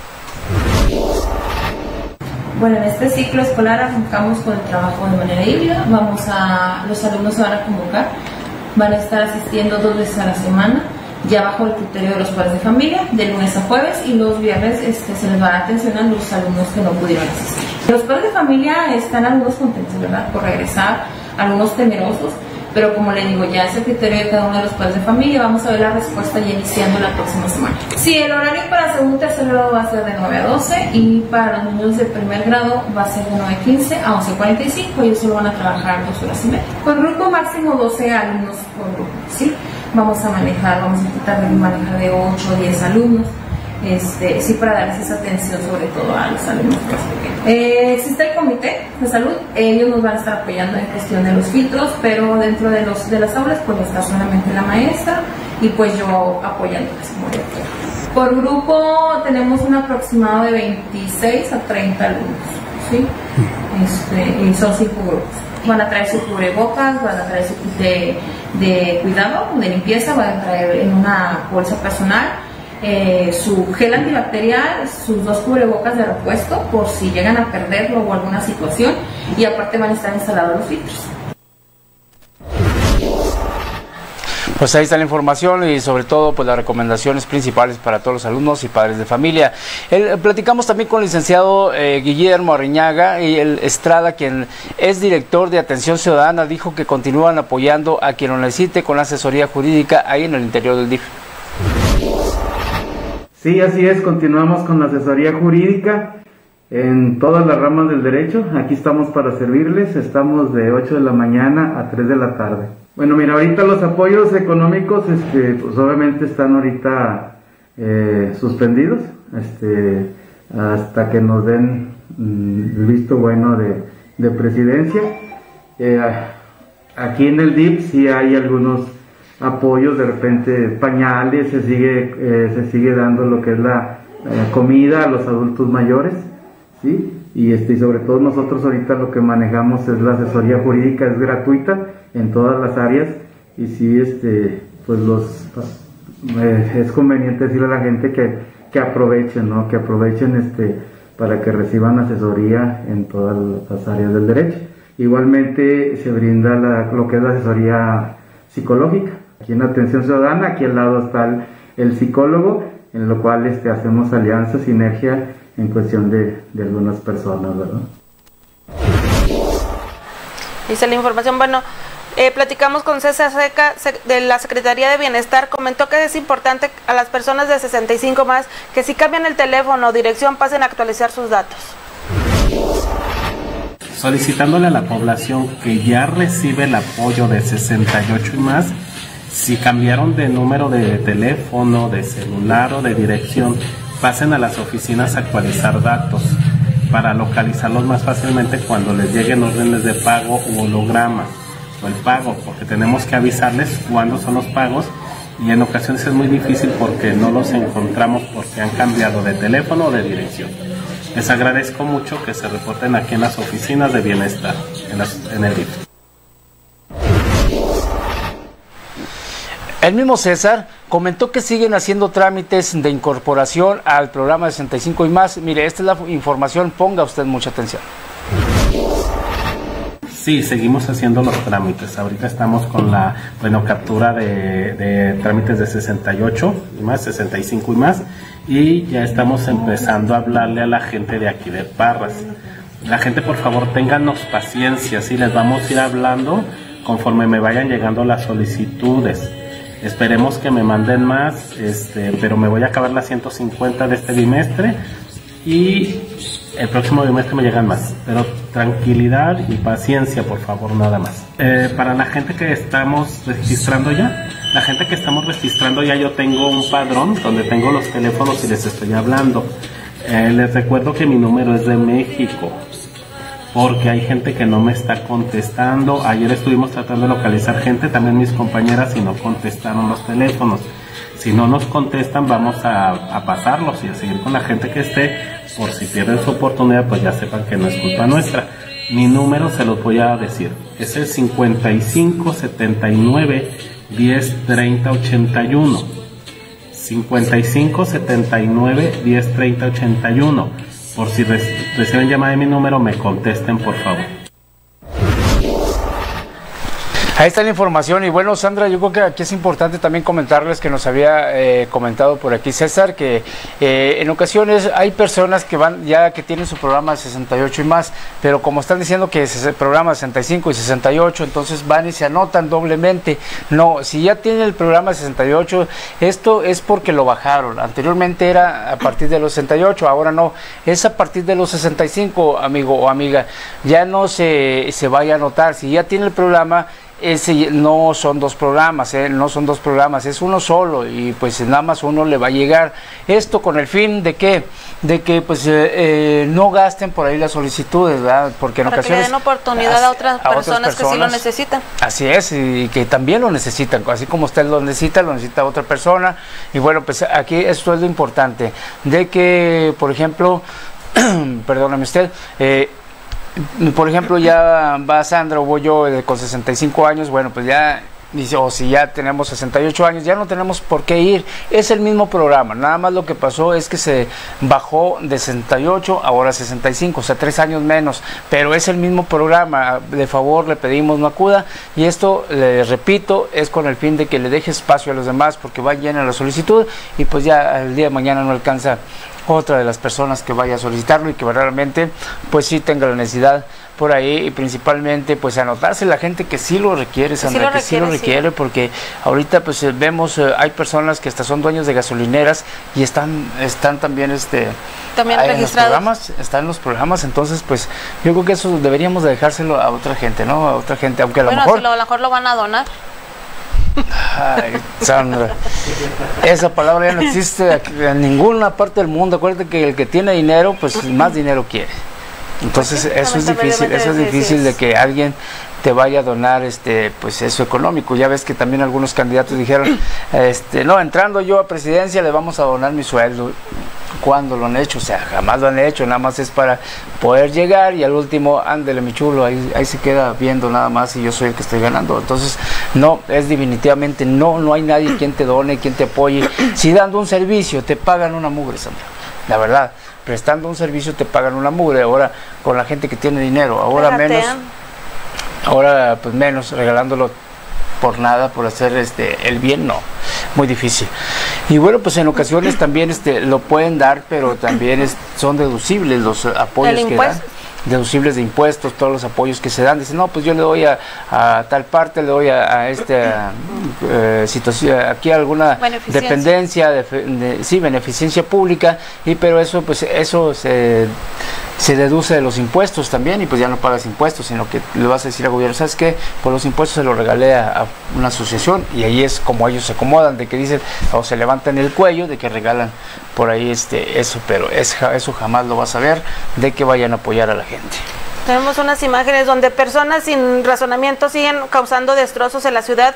Bueno, en este ciclo escolar arrancamos con el trabajo de manera híbrida. Los alumnos se van a convocar, van a estar asistiendo 2 veces a la semana, ya bajo el criterio de los padres de familia, de lunes a jueves, y los viernes se les va a dar atención a los alumnos que no pudieron asistir. Los padres de familia están algunos contentos, ¿verdad?, por regresar, algunos temerosos, pero como le digo, ya es el criterio de cada uno de los padres de familia. Vamos a ver la respuesta ya iniciando la próxima semana. Sí, el horario para segundo y tercer grado va a ser de 9 a 12 y para los niños de primer grado va a ser de 9:15 a 11:45. Ellos solo van a trabajar 2 horas y media. Por grupo máximo 12 alumnos por grupo, ¿sí? Vamos a tratar de manejar de 8 a 10 alumnos. Sí, para darles esa atención sobre todo a los alumnos más pequeños. Existe el comité de salud, ellos nos van a estar apoyando en cuestión de los filtros, pero dentro de las aulas pues está solamente la maestra y pues yo apoyándoles como directora. Por grupo tenemos un aproximado de 26 a 30 alumnos, ¿sí? Y son 5 grupos. Van a traer su cubrebocas, van a traer su kit de cuidado, de limpieza, van a traer en una bolsa personal su gel antibacterial, sus 2 cubrebocas de repuesto por si llegan a perderlo o alguna situación, y aparte van a estar instalados los filtros. Pues ahí está la información y sobre todo pues las recomendaciones principales para todos los alumnos y padres de familia. Platicamos también con el licenciado Guillermo Arriñaga y el Estrada, quien es director de Atención Ciudadana, dijo que continúan apoyando a quien lo necesite con la asesoría jurídica ahí en el interior del DIF. Sí, así es, continuamos con la asesoría jurídica en todas las ramas del derecho. Aquí estamos para servirles, estamos de 8 de la mañana a 3 de la tarde. Bueno, mira, ahorita los apoyos económicos, pues obviamente están ahorita suspendidos, hasta que nos den el visto bueno de presidencia. Aquí en el DIF sí hay algunos apoyos, de repente pañales, se sigue dando lo que es la comida a los adultos mayores, ¿sí? Y sobre todo nosotros ahorita lo que manejamos es la asesoría jurídica, es gratuita en todas las áreas, y sí, pues es conveniente decirle a la gente que aprovechen, ¿no? Que aprovechen para que reciban asesoría en todas las áreas del derecho. Igualmente se brinda lo que es la asesoría psicológica. Aquí en Atención Ciudadana, aquí al lado está el psicólogo, en lo cual hacemos alianza, sinergia en cuestión de algunas personas, ¿verdad? Dice la información, bueno, platicamos con César Seca de la Secretaría de Bienestar, comentó que es importante a las personas de 65 más que si cambian el teléfono o dirección pasen a actualizar sus datos. Solicitándole a la población que ya recibe el apoyo de 68 y más, si cambiaron de número de teléfono, de celular o de dirección, pasen a las oficinas a actualizar datos para localizarlos más fácilmente cuando les lleguen órdenes de pago u hologramas o el pago, porque tenemos que avisarles cuándo son los pagos y en ocasiones es muy difícil porque no los encontramos porque han cambiado de teléfono o de dirección. Les agradezco mucho que se reporten aquí en las oficinas de bienestar, en el DIF. El mismo César comentó que siguen haciendo trámites de incorporación al programa 65 y más. Mire, esta es la información, ponga usted mucha atención. Sí, seguimos haciendo los trámites. Ahorita estamos con la captura de trámites de 68 y más, 65 y más, y ya estamos empezando a hablarle a la gente de aquí de Parras. La gente, por favor, ténganos paciencia, sí, les vamos a ir hablando conforme me vayan llegando las solicitudes. Esperemos que me manden más, pero me voy a acabar las 150 de este bimestre y el próximo bimestre me llegan más. Pero tranquilidad y paciencia, por favor, nada más. Para la gente que estamos registrando ya, yo tengo un padrón donde tengo los teléfonos y les estoy hablando. Les recuerdo que mi número es de México, porque hay gente que no me está contestando. Ayer estuvimos tratando de localizar gente, también mis compañeras, y no contestaron los teléfonos. Si no nos contestan, vamos a pasarlos y a seguir con la gente que esté, por si pierden su oportunidad, pues ya sepan que no es culpa nuestra. Mi número se los voy a decir, es el 55 79 10 30 81. 55 79 10 30 81. Por si reciben llamada de mi número, me contesten, por favor. Ahí está la información. Y bueno, Sandra, yo creo que aquí es importante también comentarles que nos había comentado por aquí César, que en ocasiones hay personas que van ya que tienen su programa de 68 y más, pero como están diciendo que es el programa 65 y 68, entonces van y se anotan doblemente. No, si ya tienen el programa 68, esto es porque lo bajaron. Anteriormente era a partir de los 68, ahora no, es a partir de los 65, amigo o amiga. Ya no se vaya a anotar. Si ya tiene el programa, ese no son dos programas, es uno solo, y pues nada más uno le va a llegar. Esto con el fin de que pues no gasten por ahí las solicitudes, ¿verdad? Porque en ocasiones que le den oportunidad a otras personas que sí lo necesitan. Así es, y que también lo necesitan, así como usted lo necesita otra persona. Y bueno, pues aquí esto es lo importante, de que, por ejemplo, perdóname usted, por ejemplo, ya va Sandra o voy yo con 65 años, bueno, pues ya, o si ya tenemos 68 años, ya no tenemos por qué ir. Es el mismo programa, nada más lo que pasó es que se bajó de 68 ahora 65, o sea, 3 años menos, pero es el mismo programa. De favor, le pedimos no acuda, y esto, le repito, es con el fin de que le deje espacio a los demás, porque va llena la solicitud y pues ya el día de mañana no alcanza otra de las personas que vaya a solicitarlo y que verdaderamente pues sí tenga la necesidad por ahí, y principalmente pues anotarse la gente que sí lo requiere, Sandra, sí lo requiere, porque ahorita pues vemos, hay personas que hasta son dueños de gasolineras y están también también registrados, están en los programas. Entonces pues yo creo que eso deberíamos de dejárselo a otra gente, ¿no? A otra gente, aunque a lo mejor lo van a donar. Ay, Sandra, esa palabra ya no existe en ninguna parte del mundo. Acuérdate que el que tiene dinero, pues más dinero quiere. Entonces eso es difícil de que alguien te vaya a donar pues eso económico. Ya ves que también algunos candidatos dijeron, no, entrando yo a presidencia le vamos a donar mi sueldo. ¿Cuándo lo han hecho? O sea, jamás lo han hecho, nada más es para poder llegar y al último, ándele mi chulo, ahí se queda viendo nada más y yo soy el que estoy ganando. Entonces, no, es definitivamente no hay nadie quien te done, quien te apoye. Si dando un servicio te pagan una mugre, Sandra, la verdad, prestando un servicio te pagan una mugre. Ahora, con la gente que tiene dinero, ahora menos, ahora pues menos, regalándolo por nada, por hacer el bien, no, muy difícil. Y bueno, pues en ocasiones también lo pueden dar, pero también son deducibles los apoyos que dan, deducibles de impuestos, todos los apoyos que se dan. Dicen, no, pues yo le doy a tal parte, le doy a esta situación, aquí alguna dependencia, sí, beneficencia pública, pero eso, pues eso se deduce de los impuestos también, y pues ya no pagas impuestos, sino que le vas a decir al gobierno, ¿sabes qué? Por los impuestos se lo regalé a una asociación, y ahí es como ellos se acomodan, de que dicen, o se levantan el cuello, de que regalan por ahí eso, pero eso jamás lo vas a ver, de que vayan a apoyar a la gente. Tenemos unas imágenes donde personas sin razonamiento siguen causando destrozos en la ciudad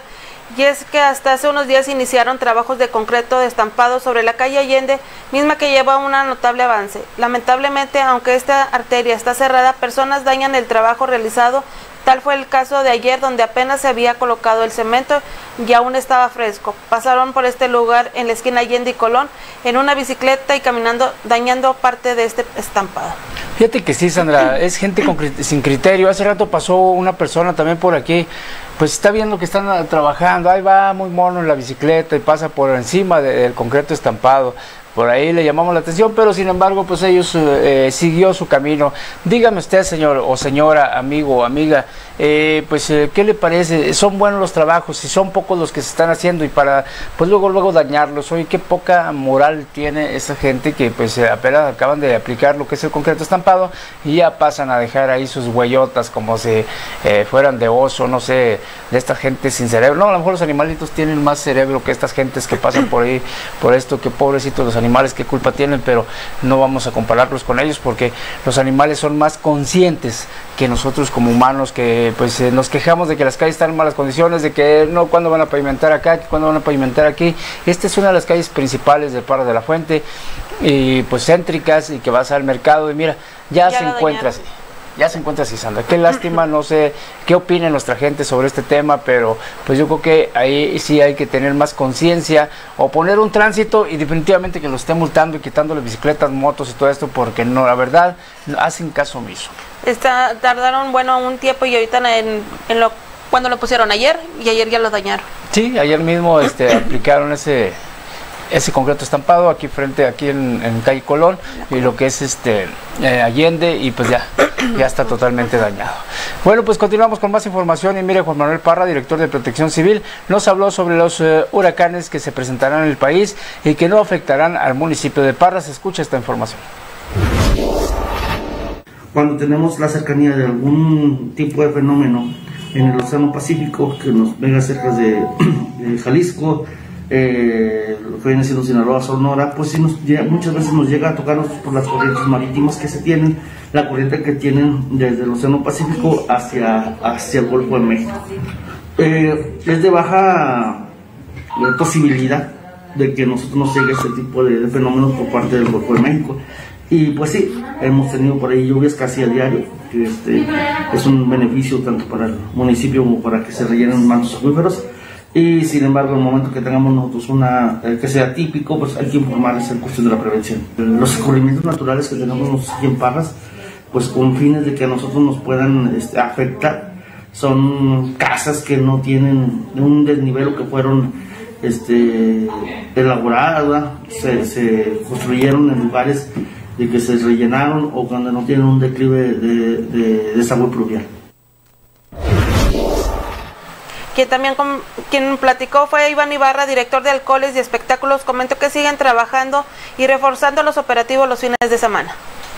Y es que hasta hace unos días iniciaron trabajos de concreto de estampado sobre la calle Allende, misma que lleva un notable avance. Lamentablemente, aunque esta arteria está cerrada, personas dañan el trabajo realizado. Tal fue el caso de ayer, donde apenas se había colocado el cemento y aún estaba fresco. Pasaron por este lugar en la esquina Allende y Colón en una bicicleta y caminando, dañando parte de este estampado. Fíjate que sí, Sandra, es gente sin criterio. Hace rato pasó una persona también por aquí, pues está viendo que están trabajando, ahí va muy mono en la bicicleta y pasa por encima del concreto estampado. Por ahí le llamamos la atención, pero sin embargo, pues ellos siguió su camino. Dígame usted, señor o señora, amigo o amiga, ¿qué le parece? ¿Son buenos los trabajos? Si son pocos los que se están haciendo y para, pues luego dañarlos. Oye, qué poca moral tiene esa gente que pues apenas acaban de aplicar lo que es el concreto estampado y ya pasan a dejar ahí sus huellotas como si fueran de oso, no sé, de esta gente sin cerebro. No, a lo mejor los animalitos tienen más cerebro que estas gentes que pasan por ahí, por esto, que pobrecitos los animales, qué culpa tienen, pero no vamos a compararlos con ellos porque los animales son más conscientes que nosotros como humanos, que pues nos quejamos de que las calles están en malas condiciones, de que no, cuándo van a pavimentar acá, cuándo van a pavimentar aquí. Esta es una de las calles principales del Parra de la Fuente y pues céntricas, y que vas al mercado y mira, ya se encuentra así. Ya se encuentra así, Sandra. Qué lástima, no sé qué opina nuestra gente sobre este tema, pero pues yo creo que ahí sí hay que tener más conciencia o poner un tránsito y definitivamente que lo esté multando y quitándole bicicletas, motos y todo esto, porque no, la verdad, hacen caso omiso. Tardaron, un tiempo y ahorita cuando lo pusieron ayer, y ayer ya lo dañaron. Sí, ayer mismo aplicaron ese concreto estampado aquí en calle Colón y lo que es Allende, y pues ya está totalmente dañado. Bueno, pues continuamos con más información y mire, Juan Manuel Parra, director de Protección Civil, nos habló sobre los huracanes que se presentarán en el país y que no afectarán al municipio de Parra. Se escucha esta información. Cuando tenemos la cercanía de algún tipo de fenómeno en el Océano Pacífico que nos venga cerca de Jalisco, lo que viene siendo Sinaloa, Sonora, pues sí muchas veces nos llega a tocarnos por las corrientes marítimas que se tienen, la corriente que tienen desde el Océano Pacífico hacia el Golfo de México. Es de baja posibilidad de que nosotros nos llegue este tipo de fenómenos por parte del Golfo de México. Y pues sí, hemos tenido por ahí lluvias casi a diario, que es un beneficio tanto para el municipio como para que se rellenen mantos acuíferos. Y sin embargo, en el momento que tengamos nosotros que sea típico, pues hay que informarles en cuestión de la prevención. Los escurrimientos naturales que tenemos nosotros aquí en Parras, pues con fines de que a nosotros nos puedan afectar, son casas que no tienen un desnivel o que fueron elaboradas, se construyeron en lugares de que se rellenaron o cuando no tienen un declive de desagüe pluvial. Quien platicó fue Iván Ibarra, director de Alcoholes y Espectáculos. Comentó que siguen trabajando y reforzando los operativos los fines de semana.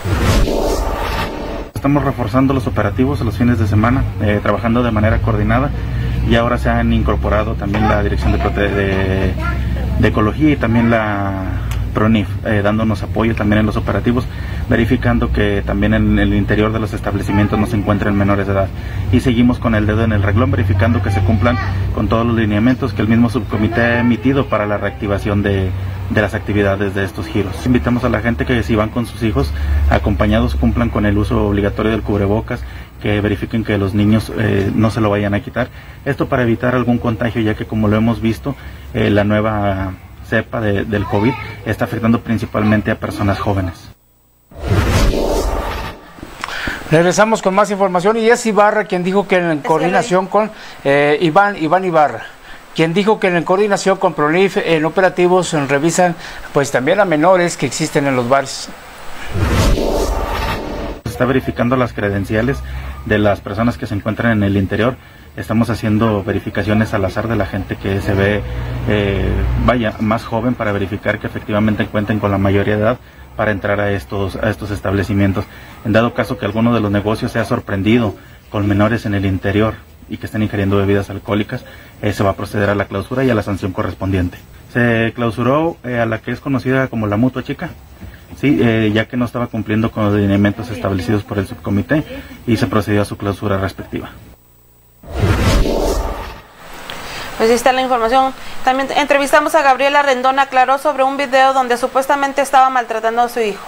Estamos reforzando los operativos los fines de semana, trabajando de manera coordinada, y ahora se han incorporado también la Dirección de Ecología y también la PRONIF, dándonos apoyo también en los operativos, verificando que también en el interior de los establecimientos no se encuentren menores de edad, y seguimos con el dedo en el renglón, verificando que se cumplan con todos los lineamientos que el mismo subcomité ha emitido para la reactivación de las actividades de estos giros. Invitamos a la gente que si van con sus hijos acompañados cumplan con el uso obligatorio del cubrebocas, que verifiquen que los niños no se lo vayan a quitar, esto para evitar algún contagio, ya que como lo hemos visto, la nueva cepa del COVID está afectando principalmente a personas jóvenes. Regresamos con más información, y es Ibarra quien dijo que en coordinación con Iván Ibarra, quien dijo que en coordinación con PRONIF en operativos revisan pues también a menores que existen en los bares. Se está verificando las credenciales de las personas que se encuentran en el interior. Estamos haciendo verificaciones al azar de la gente que se ve más joven, para verificar que efectivamente cuenten con la mayoría de edad para entrar a estos establecimientos. En dado caso que alguno de los negocios sea sorprendido con menores en el interior y que estén ingiriendo bebidas alcohólicas, se va a proceder a la clausura y a la sanción correspondiente. Se clausuró a la que es conocida como la Mutua Chica, sí, ya que no estaba cumpliendo con los lineamientos establecidos por el subcomité, y se procedió a su clausura respectiva. Pues ahí está la información. También entrevistamos a Gabriela Rendón, aclaró sobre un video donde supuestamente estaba maltratando a su hijo.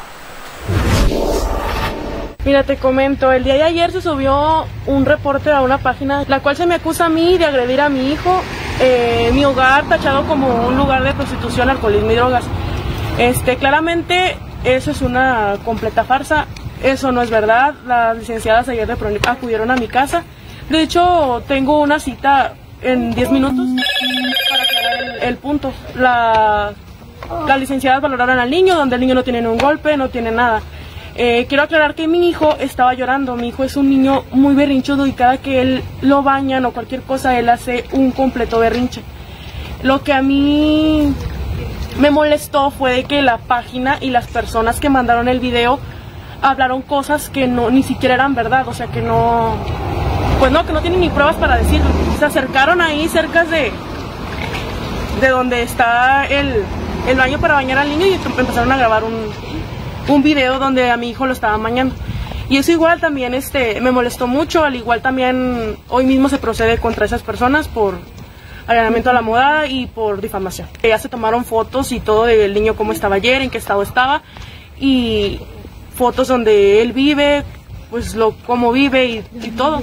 Mira, te comento, el día de ayer se subió un reporte a una página, la cual se me acusa a mí de agredir a mi hijo, mi hogar tachado como un lugar de prostitución, alcoholismo y drogas. Claramente eso es una completa farsa, eso no es verdad. Las licenciadas ayer de PRONIF acudieron a mi casa. De hecho, tengo una cita en 10 minutos para aclarar el punto. Las licenciadas valoraron al niño, donde el niño no tiene un golpe, no tiene nada. Quiero aclarar que mi hijo estaba llorando. Mi hijo es un niño muy berrinchudo y cada que él lo bañan o cualquier cosa, él hace un completo berrinche. Lo que a mí me molestó fue de que la página y las personas que mandaron el video hablaron cosas que ni siquiera eran verdad, o sea que no, pues no, que no tienen ni pruebas para decirlo. Se acercaron ahí cerca de donde está el baño para bañar al niño y empezaron a grabar un video donde a mi hijo lo estaban bañando. Y eso igual también me molestó mucho, al igual también hoy mismo se procede contra esas personas por allanamiento a la morada y por difamación. Ya se tomaron fotos y todo del niño, cómo estaba ayer, en qué estado estaba, y fotos donde él vive, pues cómo vive y todo.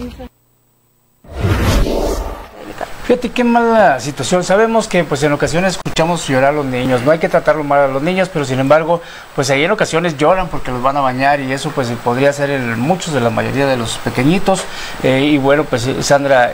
Fíjate qué mala situación. Sabemos que pues en ocasiones escuchamos llorar a los niños, no hay que tratarlo mal a los niños, pero sin embargo pues ahí en ocasiones lloran porque los van a bañar y eso pues podría ser muchos de la mayoría de los pequeñitos. Y bueno, pues Sandra,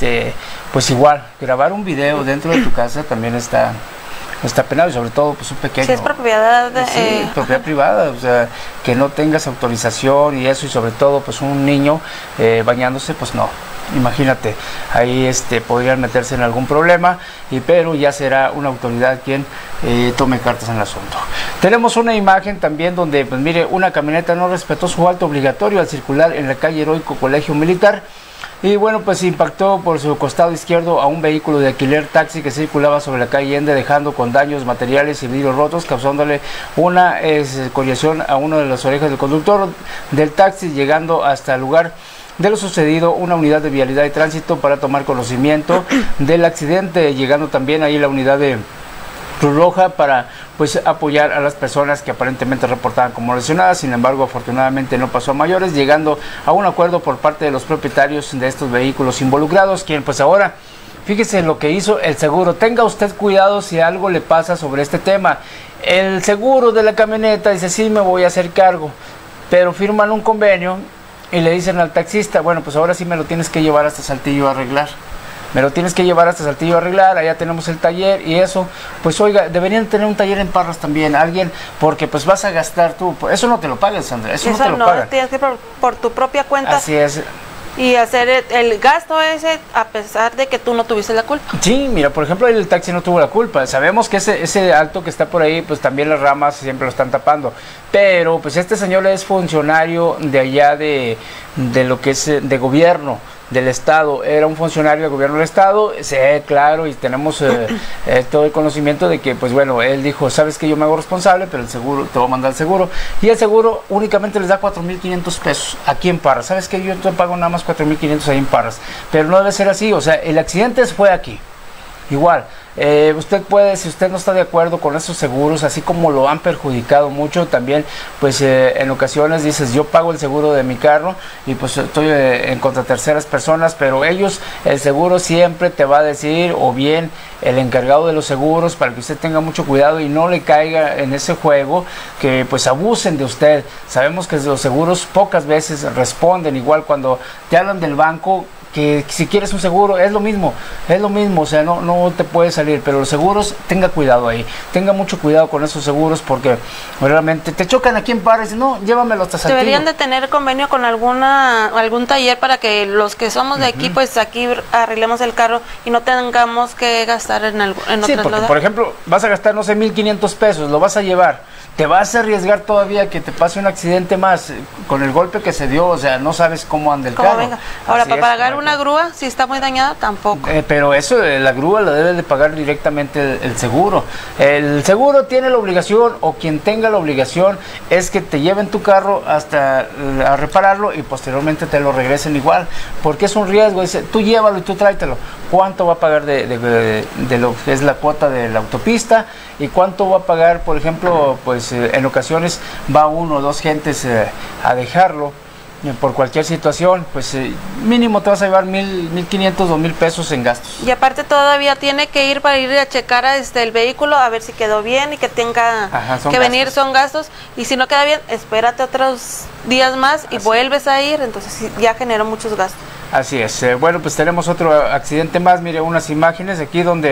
pues igual grabar un video dentro de tu casa también está penado, y sobre todo pues un pequeño. Si es propiedad propiedad privada, o sea, que no tengas autorización y eso, y sobre todo pues un niño bañándose, pues no. Imagínate, ahí podrían meterse en algún problema, pero ya será una autoridad quien tome cartas en el asunto. Tenemos una imagen también donde, pues mire, una camioneta no respetó su alto obligatorio al circular en la calle Heroico Colegio Militar. Y bueno, pues impactó por su costado izquierdo a un vehículo de alquiler taxi que circulaba sobre la calle Ende, dejando con daños materiales y vidrios rotos, causándole una escoriación a una de las orejas del conductor del taxi, llegando hasta el lugar de lo sucedido una unidad de vialidad y tránsito para tomar conocimiento del accidente, llegando también ahí la unidad de Cruz Roja para pues apoyar a las personas que aparentemente reportaban como lesionadas. Sin embargo, afortunadamente no pasó a mayores, llegando a un acuerdo por parte de los propietarios de estos vehículos involucrados, quien pues ahora, fíjese lo que hizo el seguro. Tenga usted cuidado si algo le pasa sobre este tema. El seguro de la camioneta dice, sí, me voy a hacer cargo, pero firman un convenio y le dicen al taxista, bueno, pues ahora sí me lo tienes que llevar hasta Saltillo a arreglar. Me lo tienes que llevar hasta Saltillo a arreglar, allá tenemos el taller y eso, pues oiga, deberían tener un taller en Parras también, alguien, porque pues vas a gastar tú, eso no te lo pagan, Sandra, eso no te lo pagan. Tienes que por tu propia cuenta. Así es. Y hacer el gasto ese a pesar de que tú no tuviste la culpa. Sí, mira, por ejemplo, el taxi no tuvo la culpa. Sabemos que ese alto que está por ahí, pues también las ramas siempre lo están tapando. Pero pues este señor es funcionario de allá de lo que es de gobierno del Estado, era un funcionario del gobierno del Estado, claro, y tenemos todo el conocimiento de que, pues bueno, él dijo, sabes que yo me hago responsable, pero el seguro, te voy a mandar el seguro, y el seguro únicamente les da 4,500 pesos aquí en Parras. Sabes que yo te pago nada más 4,500 ahí en Parras, pero no debe ser así, o sea, el accidente fue aquí, igual. Usted puede, si usted no está de acuerdo con esos seguros, así como lo han perjudicado mucho, también pues en ocasiones dices, yo pago el seguro de mi carro y pues estoy en contra terceras personas, pero ellos, el seguro siempre te va a decir, o bien el encargado de los seguros, para que usted tenga mucho cuidado y no le caiga en ese juego, que pues abusen de usted. Sabemos que los seguros pocas veces responden, igual cuando te hablan del banco, que si quieres un seguro es lo mismo, o sea, no te puede salir, pero los seguros, tenga cuidado ahí, tenga mucho cuidado con esos seguros, porque realmente te chocan aquí en Parras y no, llévamelo hasta Saltillo. Deberían de tener convenio con algún taller para que los que somos de aquí, pues aquí arreglemos el carro y no tengamos que gastar en otras porque, lados. por ejemplo, vas a gastar, no sé, 1,500 pesos, lo vas a llevar, te vas a arriesgar todavía que te pase un accidente más con el golpe que se dio, o sea, no sabes cómo anda el carro. Venga. Ahora, para pagar una grúa, si está muy dañada, tampoco. Pero eso, la grúa la debe de pagar directamente el seguro. El seguro tiene la obligación, o quien tenga la obligación, es que te lleven tu carro hasta a repararlo y posteriormente te lo regresen igual, porque es un riesgo. Dice, tú llévalo y tú tráetelo. ¿Cuánto va a pagar de lo que es la cuota de la autopista? ¿Y cuánto va a pagar, por ejemplo, pues en ocasiones va uno o dos gentes a dejarlo por cualquier situación? Pues mínimo te vas a llevar 1,500, 2,000 pesos en gastos. Y aparte todavía tiene que ir para ir a checar el vehículo a ver si quedó bien y que tenga que venir, son gastos. Y si no queda bien, espérate otros días más y vuelves a ir, entonces ya generó muchos gastos. Así es. Bueno, pues tenemos otro accidente más. Mire, unas imágenes aquí donde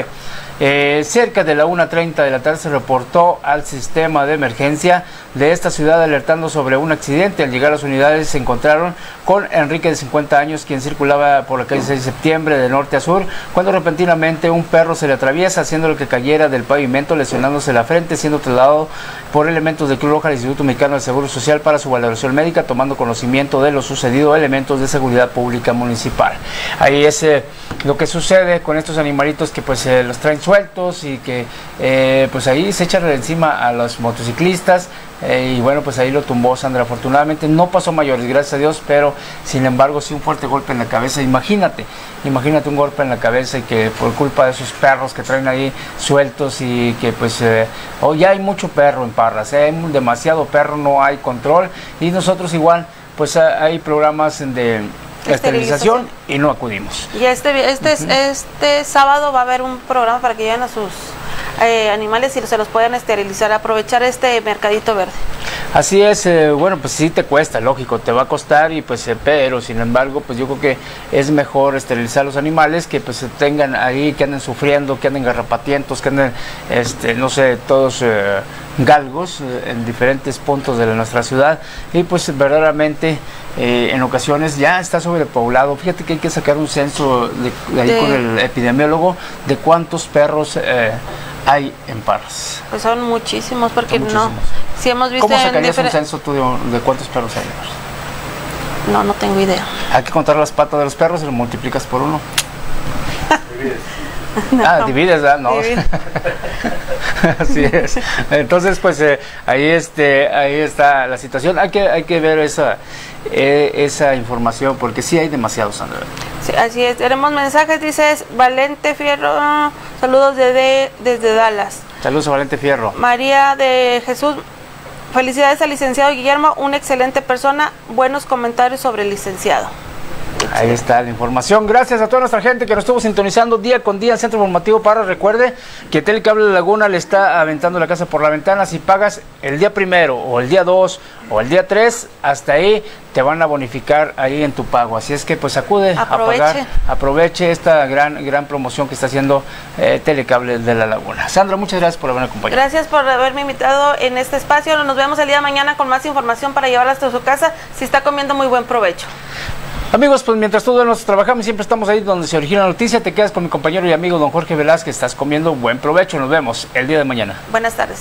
cerca de la 1:30 de la tarde se reportó al sistema de emergencia de esta ciudad alertando sobre un accidente. Al llegar a las unidades se encontraron con Enrique de 50 años, quien circulaba por la calle 6 de septiembre de norte a sur, cuando repentinamente un perro se le atraviesa, haciéndole que cayera del pavimento, lesionándose la frente, siendo trasladado por elementos de Cruz Roja al Instituto Mexicano del Seguro Social para su valoración médica, tomando conocimiento de lo sucedido elementos de seguridad pública municipal. Ahí es lo que sucede con estos animalitos que pues los traen sueltos y que pues ahí se echan encima a los motociclistas. Y bueno, pues ahí lo tumbó Sandra. Afortunadamente no pasó mayores, gracias a Dios, pero sin embargo sí un fuerte golpe en la cabeza. Imagínate un golpe en la cabeza y que por culpa de esos perros que traen ahí sueltos y que pues hoy ya hay mucho perro en Parras, hay demasiado perro, no hay control, y nosotros igual pues hay programas de esterilización y no acudimos. Y este sábado va a haber un programa para que lleven a sus animales y se los puedan esterilizar, aprovechar este mercadito verde. Así es. Bueno, pues sí te cuesta, lógico, te va a costar, y pues pero sin embargo pues yo creo que es mejor esterilizar los animales que pues tengan ahí, que anden sufriendo, que anden garrapatientos, que anden no sé, todos galgos en diferentes puntos de nuestra ciudad, y pues verdaderamente en ocasiones ya está sobrepoblado. Fíjate que hay que sacar un censo de ahí con el epidemiólogo de cuántos perros hay en Parras. Pues son muchísimos, porque muchísimos. Si hemos visto. ¿Cómo sacarías un censo tú de cuántos perros hay? No tengo idea. Hay que contar las patas de los perros y lo multiplicas por uno. Divides, ¿verdad? No. Así es. Entonces, pues ahí está la situación. Hay que ver esa información, porque sí hay demasiados, Sandra. Sí, así es. Tenemos mensajes, dices Valente Fierro, saludos desde Dallas. Saludos a Valente Fierro. María de Jesús, felicidades al licenciado Guillermo, una excelente persona, buenos comentarios sobre el licenciado. Ahí está la información. Gracias a toda nuestra gente que nos estuvo sintonizando día con día en Centro Informativo Parras. Recuerde que Telecable Laguna le está aventando la casa por la ventana. Si pagas el día 1 o el día 2 o el día 3, hasta ahí te van a bonificar ahí en tu pago. Así es que pues acude a pagar. Aproveche esta gran promoción que está haciendo Telecable de la Laguna. Sandra, muchas gracias por haberme acompañado. Gracias por haberme invitado en este espacio. Nos vemos el día de mañana con más información para llevarla hasta su casa. Si está comiendo, muy buen provecho. Amigos, pues mientras todos nosotros trabajamos, siempre estamos ahí donde se origina la noticia. Te quedas con mi compañero y amigo don Jorge Velázquez. Estás comiendo, buen provecho. Nos vemos el día de mañana. Buenas tardes.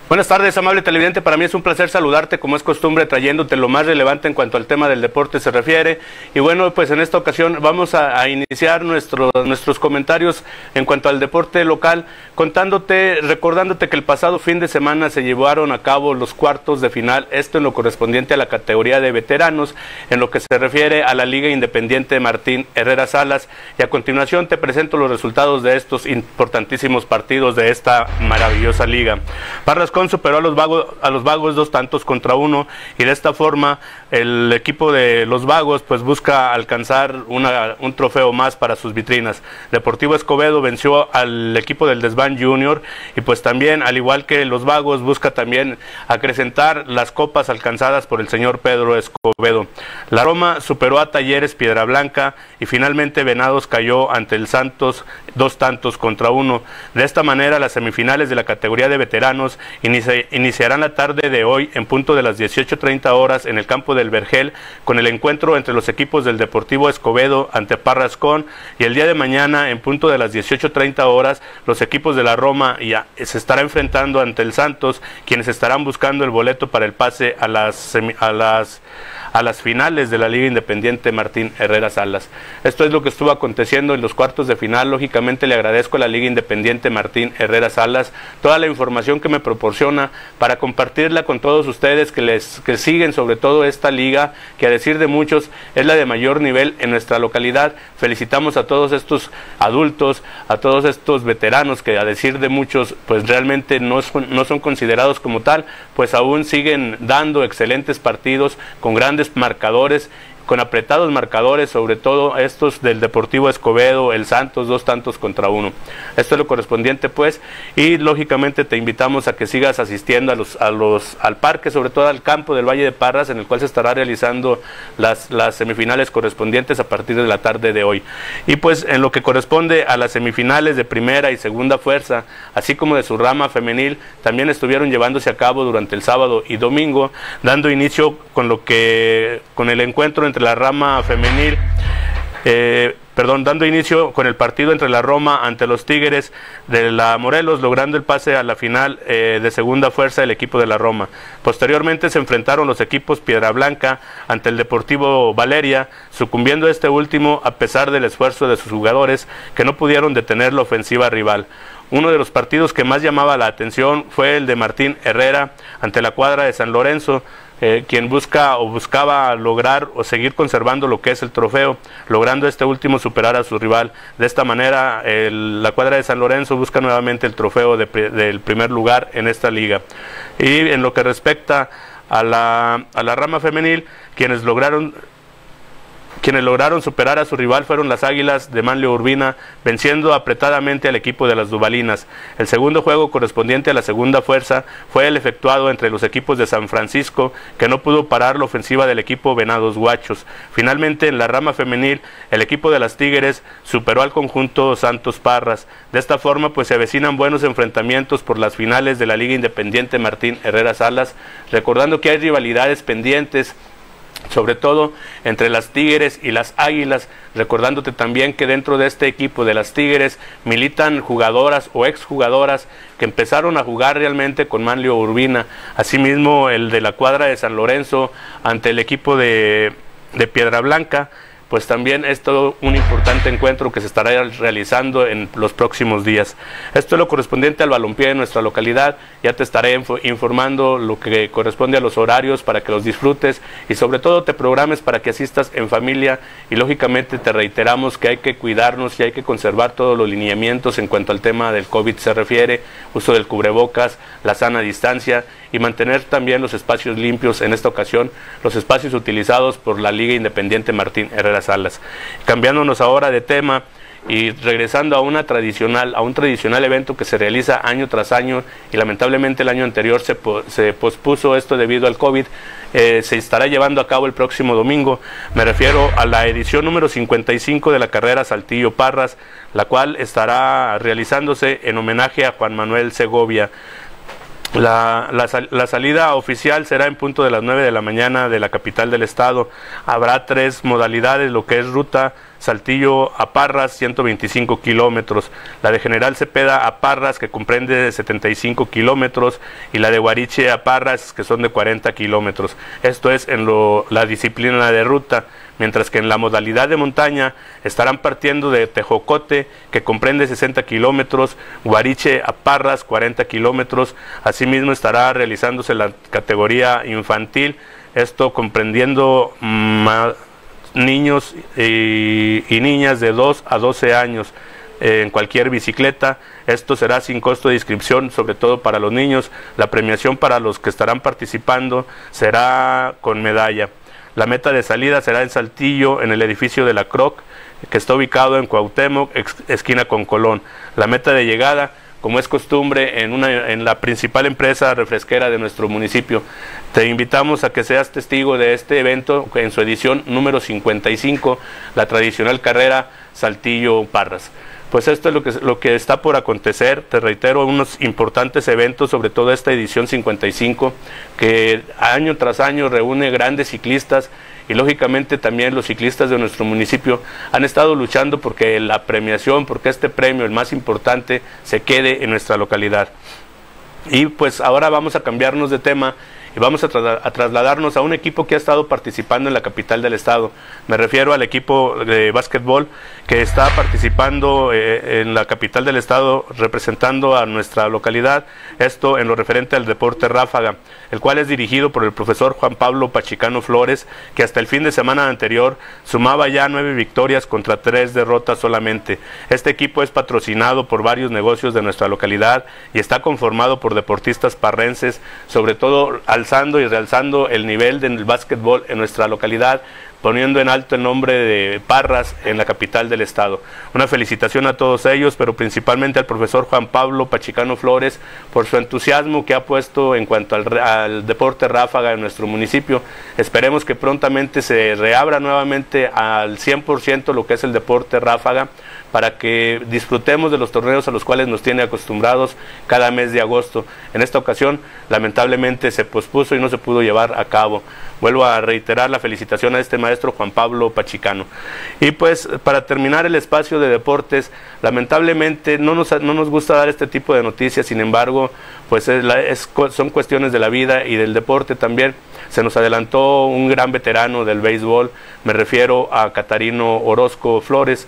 Buenas tardes, amable televidente. Para mí es un placer saludarte, como es costumbre, trayéndote lo más relevante en cuanto al tema del deporte se refiere. Y bueno, pues en esta ocasión vamos a iniciar nuestros comentarios en cuanto al deporte local, recordándote que el pasado fin de semana se llevaron a cabo los cuartos de final, esto en lo correspondiente a la categoría de veteranos, en lo que se refiere a la Liga Independiente Martín Herrera Salas. Y a continuación te presento los resultados de estos importantísimos partidos de esta maravillosa liga. Parras superó a los Vagos 2-1, y de esta forma el equipo de los Vagos pues busca alcanzar un trofeo más para sus vitrinas. Deportivo Escobedo venció al equipo del Desván Junior, y pues también, al igual que los Vagos, busca también acrecentar las copas alcanzadas por el señor Pedro Escobedo. La Roma superó a Talleres Piedra Blanca, y finalmente Venados cayó ante el Santos 2-1. De esta manera, las semifinales de la categoría de veteranos iniciarán la tarde de hoy en punto de las 18:30 horas en el campo del Vergel, con el encuentro entre los equipos del Deportivo Escobedo ante Parrascón, y el día de mañana en punto de las 18:30 horas los equipos de la Roma se estará enfrentando ante el Santos, quienes estarán buscando el boleto para el pase a las finales de la Liga Independiente Martín Herrera Salas. Esto es lo que estuvo aconteciendo en los cuartos de final. Lógicamente le agradezco a la Liga Independiente Martín Herrera Salas toda la información que me proporciona para compartirla con todos ustedes que siguen sobre todo esta liga, que a decir de muchos es la de mayor nivel en nuestra localidad. Felicitamos a todos estos adultos, a todos estos veteranos que a decir de muchos pues realmente no son considerados como tal, pues aún siguen dando excelentes partidos con grandes marcadores, con apretados marcadores, sobre todo estos del Deportivo Escobedo, el Santos 2-1. Esto es lo correspondiente pues, y lógicamente te invitamos a que sigas asistiendo al parque, sobre todo al campo del Valle de Parras, en el cual se estará realizando las semifinales correspondientes a partir de la tarde de hoy. Y pues en lo que corresponde a las semifinales de primera y segunda fuerza, así como de su rama femenil, también estuvieron llevándose a cabo durante el sábado y domingo, dando inicio con el encuentro entre la rama femenil, dando inicio con el partido entre la Roma ante los Tigres de la Morelos, logrando el pase a la final de segunda fuerza el equipo de la Roma. Posteriormente se enfrentaron los equipos Piedra Blanca ante el Deportivo Valeria, sucumbiendo este último a pesar del esfuerzo de sus jugadores, que no pudieron detener la ofensiva rival. Uno de los partidos que más llamaba la atención fue el de Martín Herrera ante la cuadra de San Lorenzo, quien buscaba lograr o seguir conservando lo que es el trofeo, logrando este último superar a su rival. De esta manera la cuadra de San Lorenzo busca nuevamente el trofeo del primer lugar en esta liga. Y en lo que respecta a la rama femenil, quienes lograron superar a su rival fueron las Águilas de Manlio Urbina, venciendo apretadamente al equipo de las Duvalinas. El segundo juego correspondiente a la segunda fuerza fue el efectuado entre los equipos de San Francisco, que no pudo parar la ofensiva del equipo Venados Guachos. Finalmente, en la rama femenil, el equipo de las Tigres superó al conjunto Santos Parras. De esta forma, pues se avecinan buenos enfrentamientos por las finales de la Liga Independiente Martín Herrera Salas, recordando que hay rivalidades pendientes, sobre todo entre las Tigres y las Águilas, recordándote también que dentro de este equipo de las Tigres militan jugadoras o exjugadoras que empezaron a jugar realmente con Manlio Urbina. Asimismo, el de la cuadra de San Lorenzo ante el equipo de Piedra Blanca, pues también es todo un importante encuentro que se estará realizando en los próximos días. Esto es lo correspondiente al balompié de nuestra localidad. Ya te estaré informando lo que corresponde a los horarios para que los disfrutes y sobre todo te programes para que asistas en familia, y lógicamente te reiteramos que hay que cuidarnos y hay que conservar todos los lineamientos en cuanto al tema del COVID se refiere, uso del cubrebocas, la sana distancia y mantener también los espacios limpios, en esta ocasión los espacios utilizados por la Liga Independiente Martín Herrera Salas. Cambiándonos ahora de tema y regresando a un tradicional evento que se realiza año tras año, y lamentablemente el año anterior se pospuso esto debido al COVID, se estará llevando a cabo el próximo domingo. Me refiero a la edición número 55 de la carrera Saltillo Parras, la cual estará realizándose en homenaje a Juan Manuel Segovia. La salida oficial será en punto de las 9 de la mañana de la capital del estado. Habrá 3 modalidades, lo que es ruta, Saltillo a Parras, 125 kilómetros. La de General Cepeda a Parras, que comprende 75 kilómetros, y la de Guariche a Parras, que son de 40 kilómetros. Esto es en la disciplina de ruta, mientras que en la modalidad de montaña estarán partiendo de Tejocote, que comprende 60 kilómetros, Guariche a Parras, 40 kilómetros. Asimismo estará realizándose la categoría infantil, esto comprendiendo niños y niñas de 2 a 12 años en cualquier bicicleta. Esto será sin costo de inscripción, sobre todo para los niños. La premiación para los que estarán participando será con medalla. La meta de salida será en Saltillo, en el edificio de la Croc, que está ubicado en Cuauhtémoc, esquina con Colón. La meta de llegada, como es costumbre, en la principal empresa refresquera de nuestro municipio. Te invitamos a que seas testigo de este evento en su edición número 55, la tradicional carrera Saltillo-Parras. Pues esto es lo que está por acontecer. Te reitero, unos importantes eventos, sobre todo esta edición 55, que año tras año reúne grandes ciclistas, y lógicamente también los ciclistas de nuestro municipio han estado luchando porque la premiación, porque este premio, el más importante, se quede en nuestra localidad. Y pues ahora vamos a cambiarnos de tema y vamos a trasladarnos a un equipo que ha estado participando en la capital del estado. Me refiero al equipo de básquetbol que está participando en la capital del estado, representando a nuestra localidad, esto en lo referente al deporte ráfaga, el cual es dirigido por el profesor Juan Pablo Pachicano Flores, que hasta el fin de semana anterior sumaba ya 9 victorias contra 3 derrotas solamente. Este equipo es patrocinado por varios negocios de nuestra localidad y está conformado por deportistas parrenses, sobre todo alzando y realzando el nivel del básquetbol en nuestra localidad, poniendo en alto el nombre de Parras en la capital del estado. Una felicitación a todos ellos, pero principalmente al profesor Juan Pablo Pachicano Flores por su entusiasmo que ha puesto en cuanto al deporte ráfaga en nuestro municipio. Esperemos que prontamente se reabra nuevamente al 100% lo que es el deporte ráfaga, para que disfrutemos de los torneos a los cuales nos tiene acostumbrados cada mes de agosto. En esta ocasión, lamentablemente, se pospuso y no se pudo llevar a cabo. Vuelvo a reiterar la felicitación a este maestro Juan Pablo Pachicano. Y pues, para terminar el espacio de deportes, lamentablemente no nos gusta dar este tipo de noticias, sin embargo, pues son cuestiones de la vida y del deporte también. Se nos adelantó un gran veterano del béisbol, me refiero a Catarino Orozco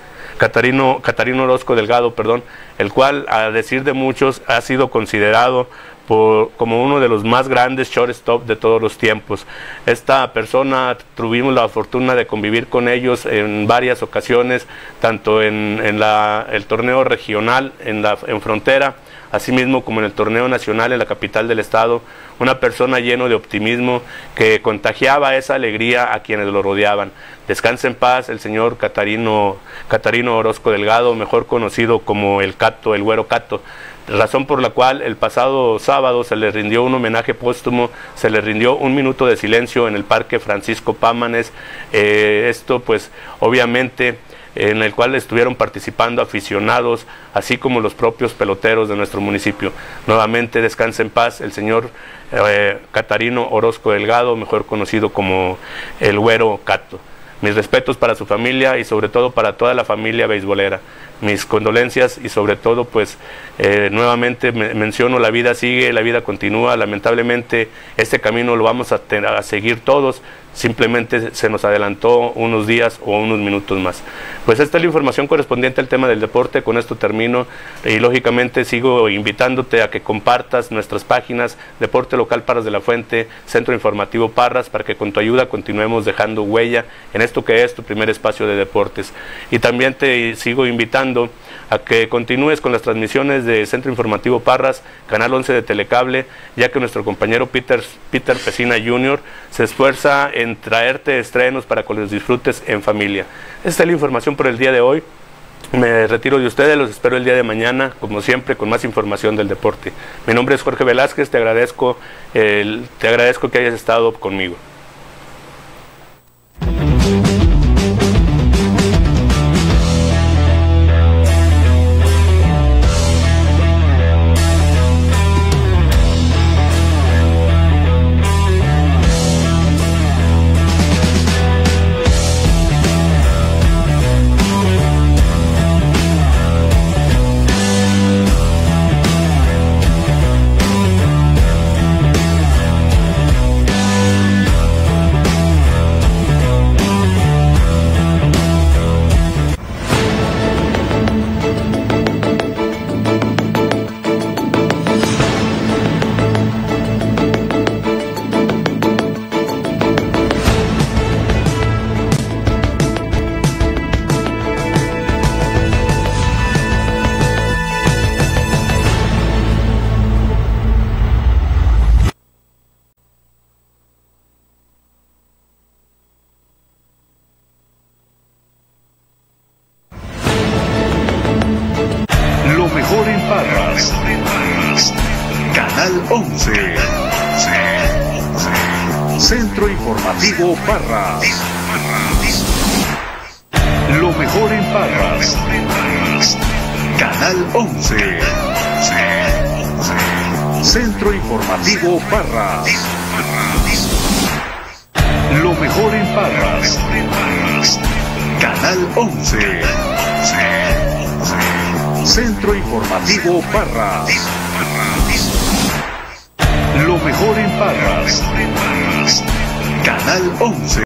Delgado, el cual, a decir de muchos, ha sido considerado como uno de los más grandes shortstop de todos los tiempos. Esta persona tuvimos la fortuna de convivir con ellos en varias ocasiones, tanto en el torneo regional en Frontera, asimismo como en el torneo nacional en la capital del estado. Una persona lleno de optimismo que contagiaba esa alegría a quienes lo rodeaban. Descanse en paz el señor Catarino Orozco Delgado, mejor conocido como el Cato, el Güero Cato, razón por la cual el pasado sábado se le rindió un homenaje póstumo, se le rindió un minuto de silencio en el Parque Francisco Pámanes. Esto pues obviamente en el cual estuvieron participando aficionados, así como los propios peloteros de nuestro municipio. Nuevamente descanse en paz el señor Catarino Orozco Delgado, mejor conocido como el Güero Cato. Mis respetos para su familia y sobre todo para toda la familia beisbolera. Mis condolencias y sobre todo pues nuevamente menciono, la vida sigue, la vida continúa. Lamentablemente este camino lo vamos a seguir todos, simplemente se nos adelantó unos días o unos minutos más. Pues esta es la información correspondiente al tema del deporte. Con esto termino y lógicamente sigo invitándote a que compartas nuestras páginas Deporte Local Parras de la Fuente, Centro Informativo Parras, para que con tu ayuda continuemos dejando huella en esto que es tu primer espacio de deportes. Y también te sigo invitando a que continúes con las transmisiones de Centro Informativo Parras, Canal 11 de Telecable, ya que nuestro compañero Peter Pesina Jr. se esfuerza en traerte estrenos para que los disfrutes en familia. Esta es la información por el día de hoy. Me retiro de ustedes, los espero el día de mañana, como siempre, con más información del deporte. Mi nombre es Jorge Velázquez, te agradezco que hayas estado conmigo. Canal 11. Centro Informativo Parras. Lo mejor en Parras. Canal 11. Centro Informativo Parras. Lo mejor en Parras. Canal 11. Centro Informativo Parras. Lo mejor en Parras. Canal 11.